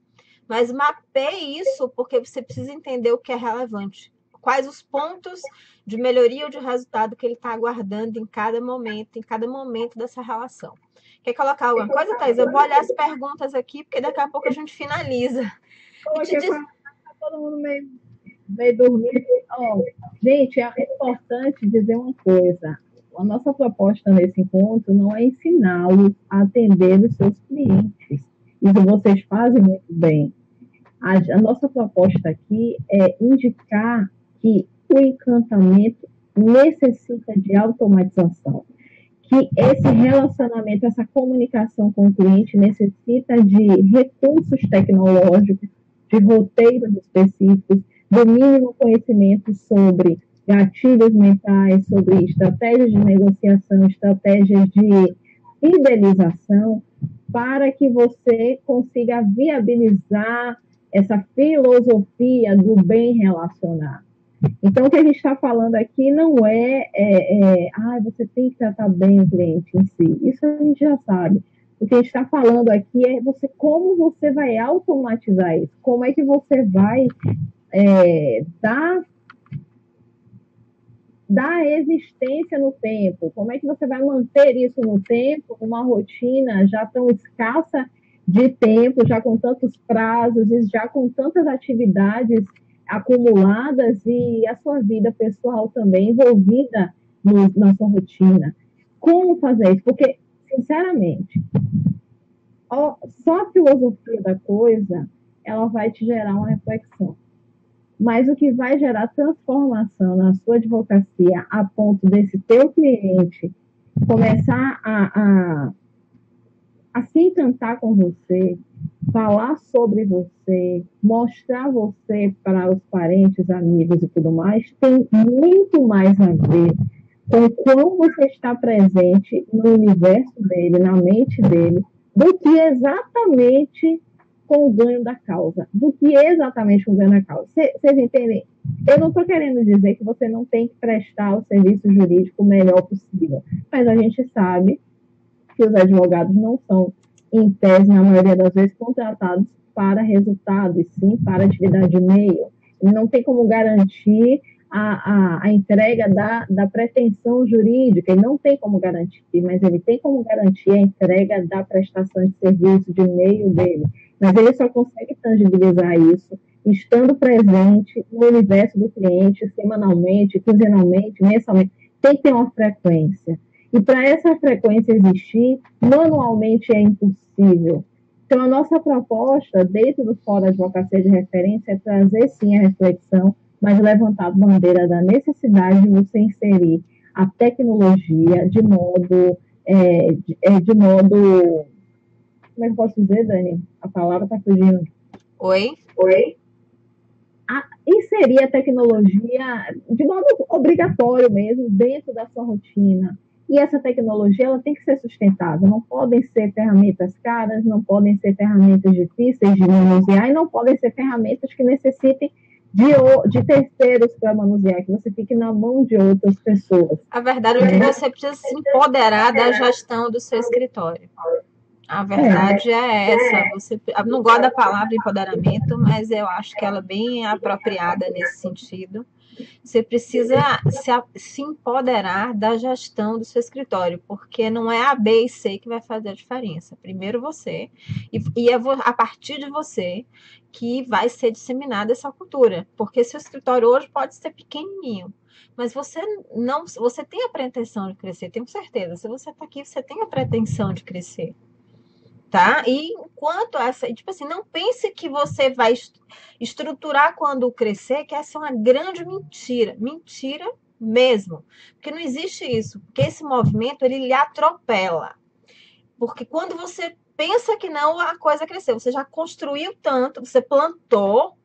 Mas mapeie isso, porque você precisa entender o que é relevante. Quais os pontos de melhoria ou de resultado que ele está aguardando em cada momento, em cada momento dessa relação. Quer colocar alguma coisa, Thaisa? Eu vou olhar as perguntas aqui, porque daqui a pouco a gente finaliza. E te diz... Todo mundo meio, meio dormindo. Oh, gente, é importante dizer uma coisa. A nossa proposta nesse encontro não é ensiná-los a atender os seus clientes. Isso vocês fazem muito bem. A, a nossa proposta aqui é indicar que o encantamento necessita de automatização, que esse relacionamento, essa comunicação com o cliente necessita de recursos tecnológicos, de roteiros específicos, do mínimo conhecimento sobre gatilhos mentais, sobre estratégias de negociação, estratégias de fidelização, para que você consiga viabilizar essa filosofia do bem relacionar. Então, o que a gente está falando aqui não é, é, é ah, você tem que tratar bem o cliente em si. Isso a gente já sabe. O que a gente está falando aqui é você, como você vai automatizar isso, como é que você vai é, dar, dar existência no tempo, como é que você vai manter isso no tempo, numa rotina já tão escassa de tempo, já com tantos prazos, e já com tantas atividades acumuladas e a sua vida pessoal também envolvida no, na sua rotina. Como fazer isso? Porque, sinceramente, ó, só a filosofia da coisa, ela vai te gerar uma reflexão. Mas o que vai gerar transformação na sua advocacia a ponto desse teu cliente começar a, a, a se encantar com você, falar sobre você, mostrar você para os parentes, amigos e tudo mais, tem muito mais a ver com como você está presente no universo dele, na mente dele, do que exatamente com o ganho da causa. Do que exatamente com o ganho da causa. Vocês entendem? Eu não estou querendo dizer que você não tem que prestar o serviço jurídico o melhor possível, mas a gente sabe que os advogados não são, em tese, na maioria das vezes, contratados para resultado, e sim para atividade de meio. Não tem como garantir a, a, a entrega da, da pretensão jurídica, ele não tem como garantir, mas ele tem como garantir a entrega da prestação de serviço de meio dele. Mas ele só consegue tangibilizar isso estando presente no universo do cliente, semanalmente, quinzenalmente, mensalmente. Tem que ter uma frequência. E para essa frequência existir, manualmente é impossível. Então, a nossa proposta, dentro do Fórum da Advocacia de Referência, é trazer, sim, a reflexão, mas levantar a bandeira da necessidade de você inserir a tecnologia de modo, é, de, é, de modo, como é que eu posso dizer, Dani? A palavra está fugindo. Oi? Oi? A, inserir a tecnologia de modo obrigatório mesmo, dentro da sua rotina. E essa tecnologia ela tem que ser sustentável, não podem ser ferramentas caras, não podem ser ferramentas difíceis de manusear e não podem ser ferramentas que necessitem de, de terceiros para manusear, que você fique na mão de outras pessoas. A verdade é que você precisa se empoderar da gestão do seu escritório. A verdade é, é essa. Você, eu não gosto da palavra empoderamento, mas eu acho que ela é bem apropriada nesse sentido. Você precisa se, se empoderar da gestão do seu escritório, porque não é A, B e C que vai fazer a diferença. Primeiro você, e, e é a partir de você que vai ser disseminada essa cultura. Porque seu escritório hoje pode ser pequenininho, mas você não, você tem a pretensão de crescer, tenho certeza. Se você está aqui, você tem a pretensão de crescer. Tá? E enquanto essa, tipo assim, não pense que você vai estruturar quando crescer, que essa é uma grande mentira, mentira mesmo, porque não existe isso, porque esse movimento ele lhe atropela, porque quando você pensa que não, a coisa cresceu, você já construiu tanto, você plantou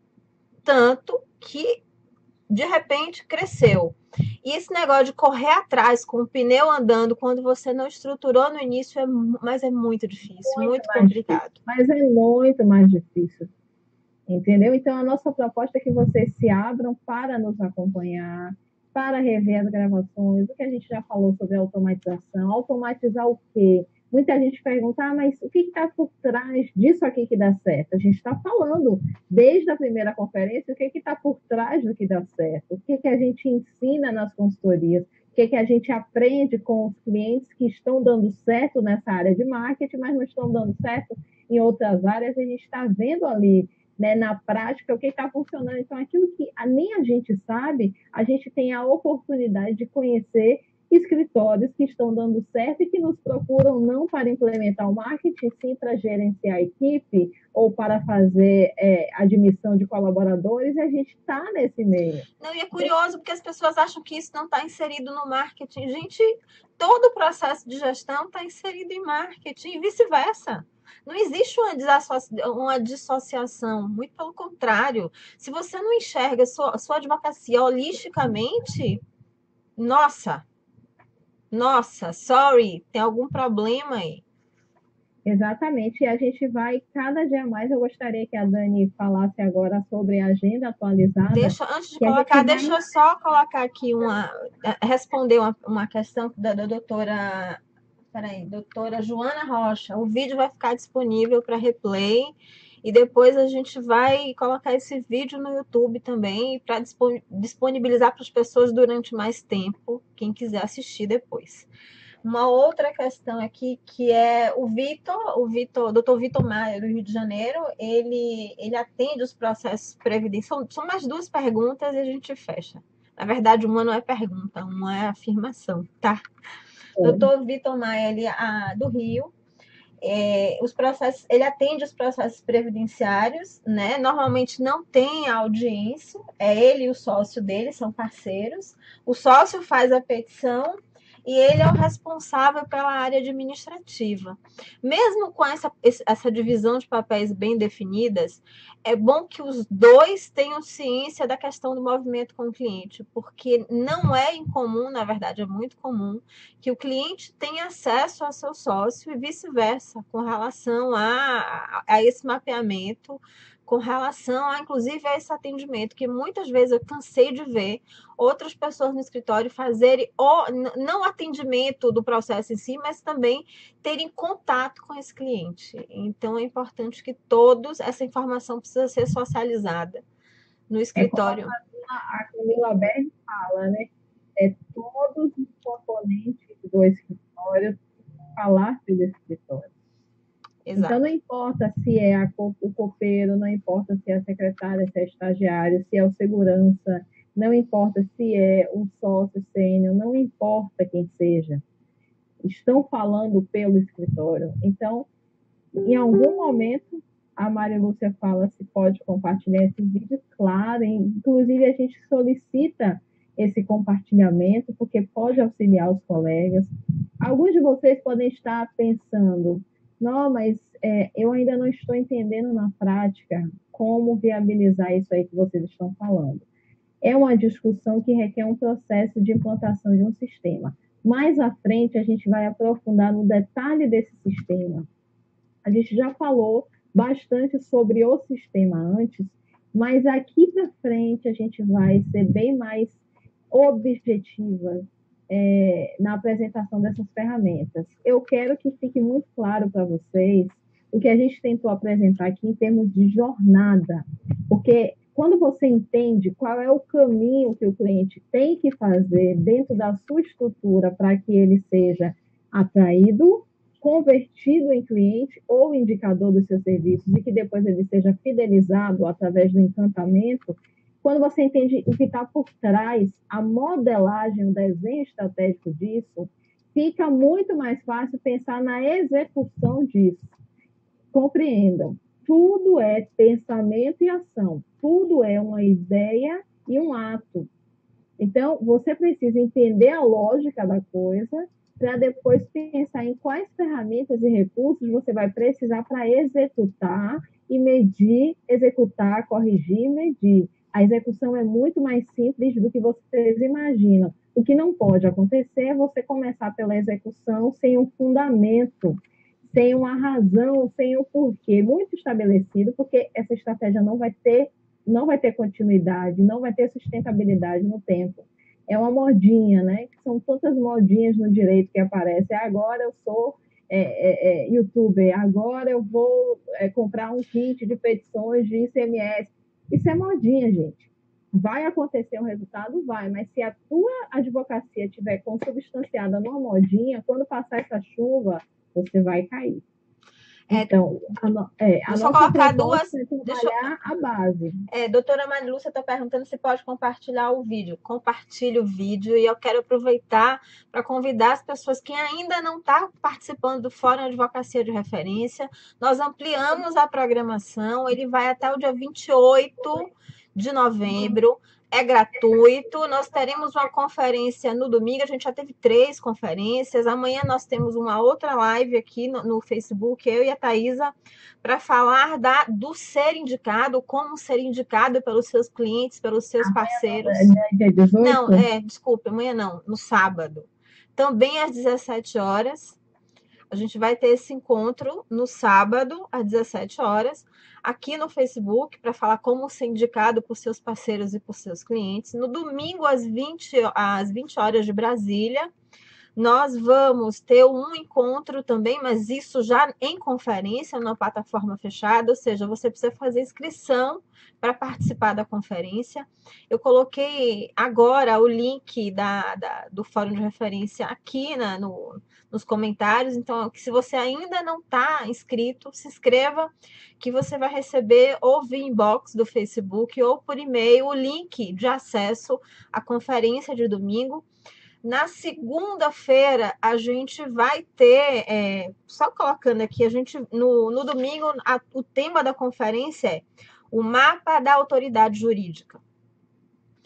tanto que de repente cresceu. E esse negócio de correr atrás com o pneu andando quando você não estruturou no início, é, mas é muito difícil, muito, muito complicado. Difícil, mas é muito mais difícil. Entendeu? Então, a nossa proposta é que vocês se abram para nos acompanhar, para rever as gravações, o que a gente já falou sobre automatização. Automatizar o quê? Muita gente pergunta, ah, mas o que está por trás disso aqui que dá certo? A gente está falando, desde a primeira conferência, o que está por trás do que dá certo, o que, que a gente ensina nas consultorias, o que, que a gente aprende com os clientes que estão dando certo nessa área de marketing, mas não estão dando certo em outras áreas, a gente está vendo ali, né, na prática, o que está funcionando. Então, aquilo que nem a gente sabe, a gente tem a oportunidade de conhecer escritórios que estão dando certo e que nos procuram não para implementar o marketing, sim para gerenciar a equipe ou para fazer é, admissão de colaboradores, e a gente está nesse meio. Não, e é curioso porque as pessoas acham que isso não está inserido no marketing. Gente, todo o processo de gestão está inserido em marketing e vice-versa. Não existe uma, uma dissociação, muito pelo contrário. Se você não enxerga sua, sua advocacia holisticamente, nossa, nossa, sorry, tem algum problema aí. Exatamente, e a gente vai cada dia mais. Eu gostaria que a Dani falasse agora sobre a agenda atualizada. Deixa, antes de colocar, deixa vai... eu só colocar aqui uma, responder uma, uma questão da, da doutora, peraí, doutora Joana Rocha. O vídeo vai ficar disponível para replay e depois a gente vai colocar esse vídeo no YouTube também para disponibilizar para as pessoas durante mais tempo, quem quiser assistir depois. Uma outra questão aqui, que é o Vitor, o Vitor, o doutor Vitor Maia, do Rio de Janeiro, ele, ele atende os processos previdenciários. São, são mais duas perguntas e a gente fecha. Na verdade, uma não é pergunta, uma é afirmação, tá? É. Doutor Vitor Maia, ele é do Rio, é, os processos, ele atende os processos previdenciários, né? Normalmente não tem audiência, é ele e o sócio dele, são parceiros. O sócio faz a petição, e ele é o responsável pela área administrativa. Mesmo com essa, essa divisão de papéis bem definidas, é bom que os dois tenham ciência da questão do movimento com o cliente, porque não é incomum, na verdade é muito comum, que o cliente tenha acesso ao seu sócio e vice-versa, com relação a, a esse mapeamento, com relação a, inclusive, a esse atendimento, que muitas vezes eu cansei de ver outras pessoas no escritório fazerem o, não atendimento do processo em si, mas também terem contato com esse cliente. Então, é importante que todos, essa informação precisa ser socializada no escritório. É como a Camila Berni fala, né? É todos os componentes do escritório falar pelo escritório. Exato. Então, não importa se é a, o copeiro, não importa se é a secretária, se é estagiário, se é o segurança, não importa se é um sócio sênior, não importa quem seja. Estão falando pelo escritório. Então, em algum momento, a Maria Lúcia fala se pode compartilhar esse vídeo. Claro, inclusive a gente solicita esse compartilhamento, porque pode auxiliar os colegas. Alguns de vocês podem estar pensando, não, mas é, eu ainda não estou entendendo na prática como viabilizar isso aí que vocês estão falando. É uma discussão que requer um processo de implantação de um sistema. Mais à frente, a gente vai aprofundar no detalhe desse sistema. A gente já falou bastante sobre o sistema antes, mas aqui para frente a gente vai ser bem mais objetiva é, na apresentação dessas ferramentas. Eu quero que fique muito claro para vocês o que a gente tentou apresentar aqui em termos de jornada, porque quando você entende qual é o caminho que o cliente tem que fazer dentro da sua estrutura para que ele seja atraído, convertido em cliente ou indicador dos seus serviços e que depois ele seja fidelizado através do encantamento, quando você entende o que está por trás, a modelagem, o desenho estratégico disso, fica muito mais fácil pensar na execução disso. Compreendam, tudo é pensamento e ação, tudo é uma ideia e um ato. Então, você precisa entender a lógica da coisa para depois pensar em quais ferramentas e recursos você vai precisar para executar e medir, executar, corrigir e medir. A execução é muito mais simples do que vocês imaginam. O que não pode acontecer é você começar pela execução sem um fundamento, sem uma razão, sem o um porquê muito estabelecido, porque essa estratégia não vai ter, não vai ter continuidade, não vai ter sustentabilidade no tempo. É uma modinha, né? São tantas modinhas no direito que aparecem. Agora eu sou é, é, é, youtuber, agora eu vou é, comprar um kit de petições de I C M S. Isso é modinha, gente. Vai acontecer um resultado? Vai, mas se a tua advocacia estiver consubstanciada numa modinha, quando passar essa chuva, você vai cair. Então, a, é, a nossa colocar duas, é trabalhar eu, a base. É, doutora Maria Lúcia está perguntando se pode compartilhar o vídeo. Compartilhe o vídeo e eu quero aproveitar para convidar as pessoas que ainda não estão tá participando do Fórum Advocacia de Referência. Nós ampliamos a programação, ele vai até o dia vinte e oito de novembro. É gratuito, nós teremos uma conferência no domingo, a gente já teve três conferências, amanhã nós temos uma outra live aqui no, no Facebook, eu e a Thaisa, para falar da, do ser indicado, como ser indicado pelos seus clientes, pelos seus amanhã parceiros. Não, é não, é, desculpe, amanhã não, no sábado. Também às dezessete horas, a gente vai ter esse encontro no sábado, às dezessete horas, aqui no Facebook, para falar como ser indicado por seus parceiros e por seus clientes. No domingo, às vinte, às vinte horas de Brasília, nós vamos ter um encontro também, mas isso já em conferência, numa plataforma fechada, ou seja, você precisa fazer inscrição para participar da conferência. Eu coloquei agora o link da, da, do Fórum de Referência aqui na, no, nos comentários, então, se você ainda não está inscrito, se inscreva, que você vai receber ou via inbox do Facebook ou por e-mail o link de acesso à conferência de domingo. Na segunda-feira, a gente vai ter, é, só colocando aqui, a gente no, no domingo, a, o tema da conferência é o mapa da autoridade jurídica.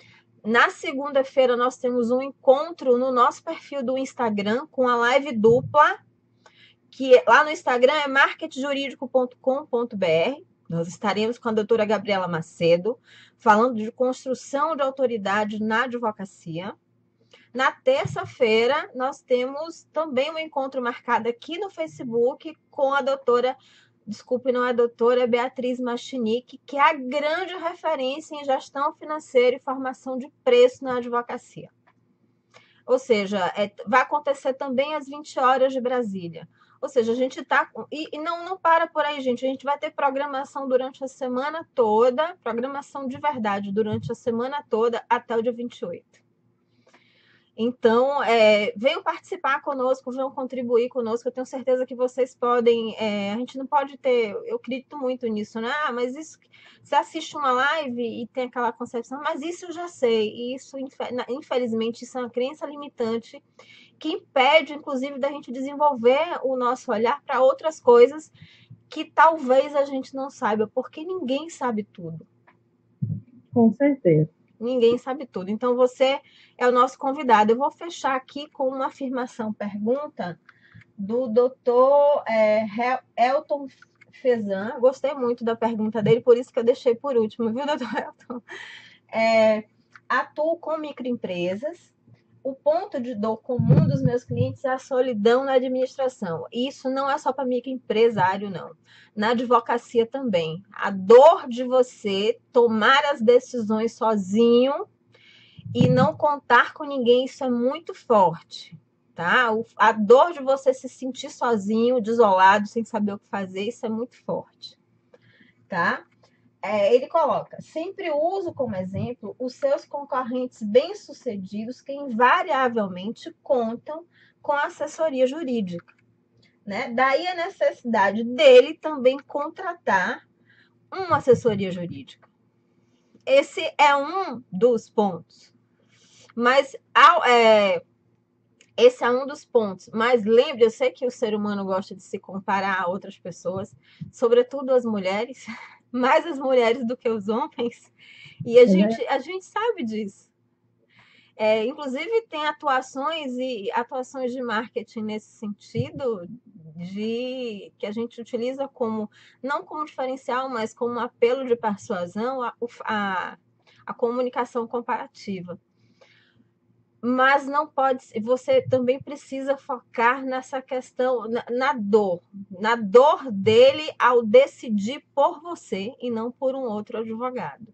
Na segunda-feira, nós temos um encontro no nosso perfil do Instagram com a live dupla, que lá no Instagram é market jurídico ponto com ponto br. Nós estaremos com a doutora Gabriela Macedo, falando de construção de autoridade na advocacia. Na terça-feira, nós temos também um encontro marcado aqui no Facebook com a doutora, desculpe, não é a doutora, é Beatriz Machinique, que é a grande referência em gestão financeira e formação de preço na advocacia. Ou seja, é, vai acontecer também às vinte horas de Brasília. Ou seja, a gente está... E, e não, não para por aí, gente. A gente vai ter programação durante a semana toda, programação de verdade durante a semana toda até o dia vinte e oito. Então, é, venham participar conosco, venham contribuir conosco. Eu tenho certeza que vocês podem... É, a gente não pode ter... Eu acredito muito nisso, né? Ah, mas isso... Você assiste uma live e tem aquela concepção, mas isso eu já sei. E isso, infelizmente, isso é uma crença limitante que impede, inclusive, da gente desenvolver o nosso olhar para outras coisas que talvez a gente não saiba, porque ninguém sabe tudo. Com certeza. Ninguém sabe tudo. Então, você é o nosso convidado. Eu vou fechar aqui com uma afirmação, pergunta do doutor é, Elton Fezan. Gostei muito da pergunta dele, por isso que eu deixei por último, viu, doutor Elton? É, atuo com microempresas. O ponto de dor comum dos meus clientes é a solidão na administração. E isso não é só para microempresário, não. Na advocacia também. A dor de você tomar as decisões sozinho e não contar com ninguém, isso é muito forte, tá? A dor de você se sentir sozinho, desolado, sem saber o que fazer, isso é muito forte, tá? É, ele coloca, sempre uso como exemplo os seus concorrentes bem-sucedidos que invariavelmente contam com assessoria jurídica, né? Daí a necessidade dele também contratar uma assessoria jurídica. Esse é um dos pontos. Mas é, esse é um dos pontos. Mas lembre, eu sei que o ser humano gosta de se comparar a outras pessoas, sobretudo as mulheres, mais as mulheres do que os homens, e a, gente, a gente sabe disso. É, inclusive, tem atuações e atuações de marketing nesse sentido, de que a gente utiliza como, não como diferencial, mas como apelo de persuasão, a, a, a comunicação comparativa. Mas não pode, você também precisa focar nessa questão, na, na dor, na dor dele ao decidir por você e não por um outro advogado.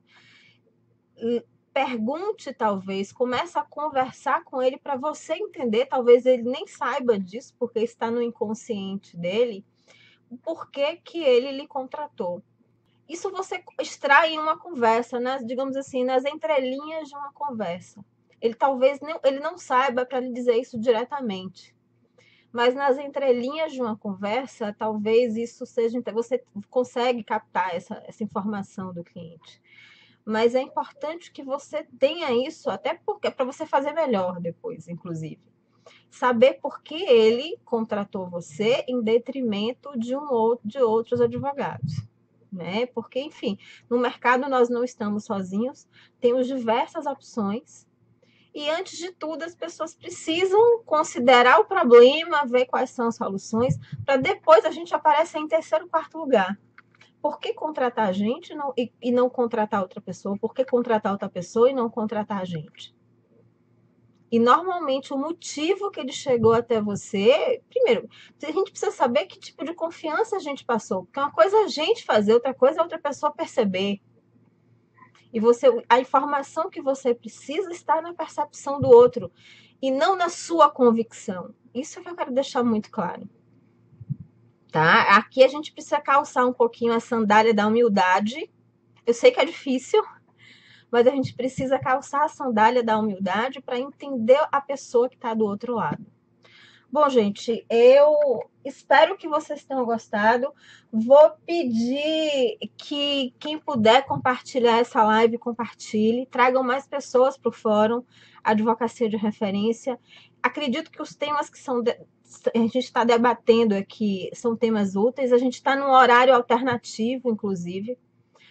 Pergunte, talvez, comece a conversar com ele para você entender, talvez ele nem saiba disso, porque está no inconsciente dele, o porquê que ele lhe contratou. Isso você extrai em uma conversa, nas, digamos assim, nas entrelinhas de uma conversa. Ele talvez não, ele não saiba para lhe dizer isso diretamente. Mas nas entrelinhas de uma conversa, talvez isso seja... Você consegue captar essa, essa informação do cliente. Mas é importante que você tenha isso, até porque é para você fazer melhor depois, inclusive. Saber por que ele contratou você em detrimento de, um outro, de outros advogados. Né? Porque, enfim, no mercado nós não estamos sozinhos, temos diversas opções. E, antes de tudo, as pessoas precisam considerar o problema, ver quais são as soluções, para depois a gente aparecer em terceiro, quarto lugar. Por que contratar a gente não, e, e não contratar outra pessoa? Por que contratar outra pessoa e não contratar a gente? E, normalmente, o motivo que ele chegou até você... Primeiro, a gente precisa saber que tipo de confiança a gente passou. Porque uma coisa é a gente fazer, outra coisa é outra pessoa perceber. E você, a informação que você precisa está na percepção do outro e não na sua convicção. Isso é que eu quero deixar muito claro. Tá? Aqui a gente precisa calçar um pouquinho a sandália da humildade. Eu sei que é difícil, mas a gente precisa calçar a sandália da humildade para entender a pessoa que está do outro lado. Bom, gente, eu espero que vocês tenham gostado. Vou pedir que quem puder compartilhar essa live, compartilhe. Tragam mais pessoas para o fórum Advocacia de Referência. Acredito que os temas que são de... a gente está debatendo aqui são temas úteis. A gente está num horário alternativo, inclusive.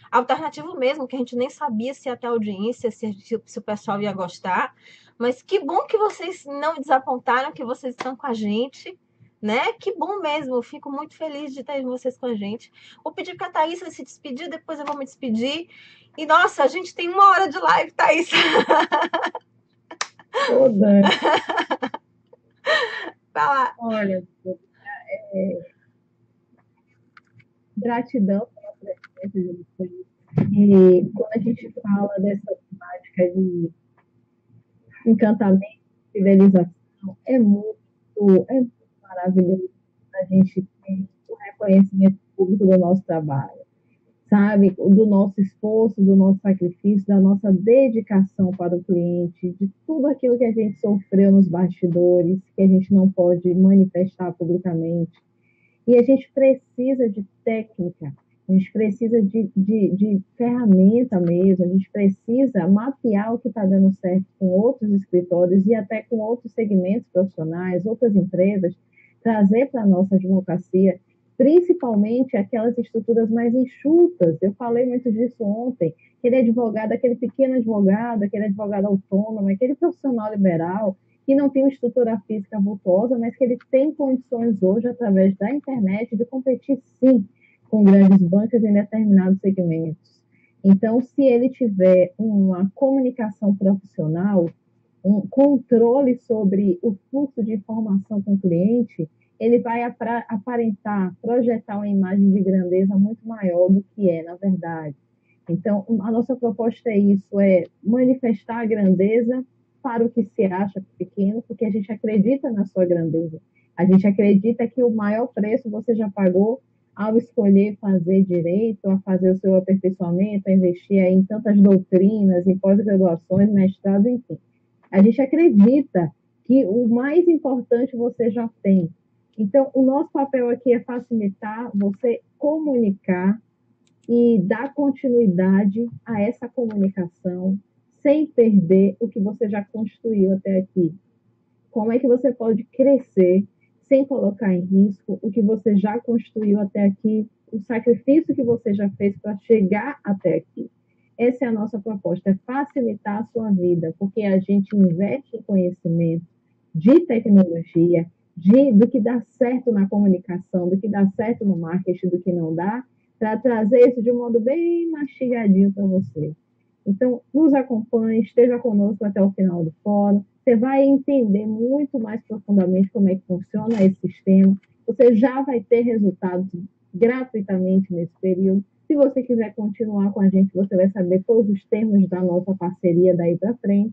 alternativo mesmo, que a gente nem sabia se ia ter audiência, se, se o pessoal ia gostar. Mas que bom que vocês não desapontaram, que vocês estão com a gente, né? Que bom mesmo, eu fico muito feliz de ter vocês com a gente. Vou pedir para a Thaís se despedir, depois eu vou me despedir. E, nossa, a gente tem uma hora de live, Thaís. Toda. Fala. Olha, é, gratidão pela presença de vocês. E quando a gente fala dessa temática de encantamento, civilização, é muito, é muito maravilhoso a gente ter o reconhecimento público do nosso trabalho, sabe? Do nosso esforço, do nosso sacrifício, da nossa dedicação para o cliente, de tudo aquilo que a gente sofreu nos bastidores, que a gente não pode manifestar publicamente. E a gente precisa de técnica, a gente precisa de, de, de ferramenta mesmo, a gente precisa mapear o que está dando certo com outros escritórios e até com outros segmentos profissionais, outras empresas, trazer para a nossa advocacia, principalmente aquelas estruturas mais enxutas. Eu falei muito disso ontem, aquele advogado, aquele pequeno advogado, aquele advogado autônomo, aquele profissional liberal, que não tem uma estrutura física vultuosa, mas que ele tem condições hoje, através da internet, de competir, sim, com grandes bancas em determinados segmentos. Então, se ele tiver uma comunicação profissional, um controle sobre o fluxo de informação com o cliente, ele vai aparentar, projetar uma imagem de grandeza muito maior do que é, na verdade. Então, a nossa proposta é isso, é manifestar a grandeza para o que se acha pequeno, porque a gente acredita na sua grandeza. A gente acredita que o maior preço você já pagou ao escolher fazer direito, a fazer o seu aperfeiçoamento, a investir em tantas doutrinas, em pós-graduações, mestrado, enfim. A gente acredita que o mais importante você já tem. Então, o nosso papel aqui é facilitar você comunicar e dar continuidade a essa comunicação, sem perder o que você já construiu até aqui. Como é que você pode crescer sem colocar em risco o que você já construiu até aqui, o sacrifício que você já fez para chegar até aqui? Essa é a nossa proposta, é facilitar a sua vida, porque a gente investe em conhecimento de tecnologia, de, do que dá certo na comunicação, do que dá certo no marketing, do que não dá, para trazer isso de um modo bem mastigadinho para você. Então, nos acompanhe, esteja conosco até o final do fórum. Você vai entender muito mais profundamente como é que funciona esse sistema. Você já vai ter resultados gratuitamente nesse período. Se você quiser continuar com a gente, você vai saber todos os termos da nossa parceria daí para frente.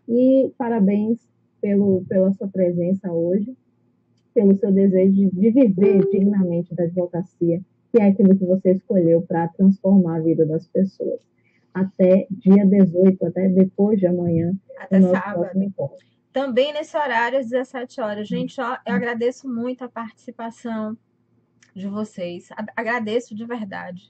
E parabéns pelo, pela sua presença hoje, pelo seu desejo de, de viver dignamente da advocacia, que é aquilo que você escolheu para transformar a vida das pessoas. Até dia dezoito, até depois de amanhã, até no nosso sábado. próximo encontro. Também nesse horário, às dezessete horas. Gente, ó, eu agradeço muito a participação de vocês. Agradeço de verdade.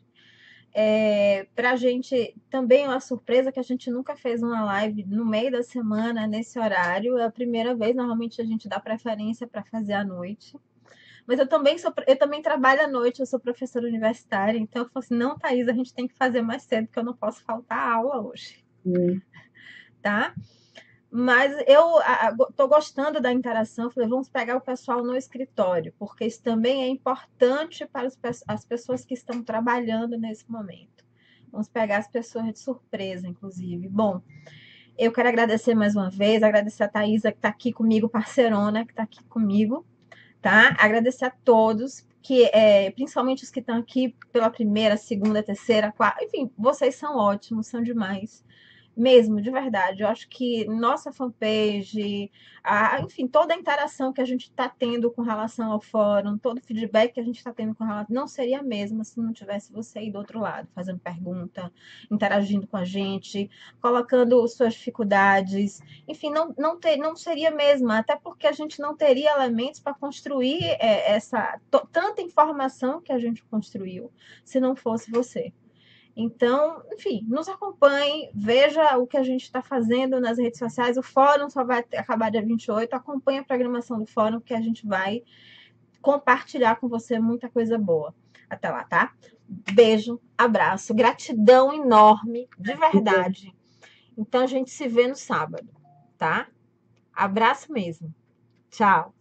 É, para a gente também é uma surpresa que a gente nunca fez uma live no meio da semana, nesse horário. É a primeira vez, normalmente a gente dá preferência para fazer à noite. Mas eu também sou, eu também trabalho à noite, eu sou professora universitária, então eu falei assim, não, Thaís, a gente tem que fazer mais cedo, porque eu não posso faltar a aula hoje. Hum. Tá? Mas eu estou gostando da interação, falei, vamos pegar o pessoal no escritório, porque isso também é importante para as pessoas que estão trabalhando nesse momento. Vamos pegar as pessoas de surpresa, inclusive. Bom, eu quero agradecer mais uma vez, agradecer a Thaisa, que está aqui comigo, parceirona, que está aqui comigo, tá? Agradecer a todos, que é, principalmente os que estão aqui pela primeira, segunda, terceira, quarta, enfim, vocês são ótimos, são demais. Mesmo, de verdade. Eu acho que nossa fanpage, a, enfim, toda a interação que a gente está tendo com relação ao fórum, todo o feedback que a gente está tendo com relação, não seria a mesma se não tivesse você aí do outro lado, fazendo pergunta, interagindo com a gente, colocando suas dificuldades. Enfim, não, não, ter, não seria a mesma, até porque a gente não teria elementos para construir é, essa to, tanta informação que a gente construiu, se não fosse você. Então, enfim, nos acompanhe, veja o que a gente está fazendo nas redes sociais. O fórum só vai acabar dia vinte e oito. Acompanhe a programação do fórum, que a gente vai compartilhar com você muita coisa boa. Até lá, tá? Beijo, abraço, gratidão enorme, de verdade. Então a gente se vê no sábado, tá? Abraço mesmo. Tchau.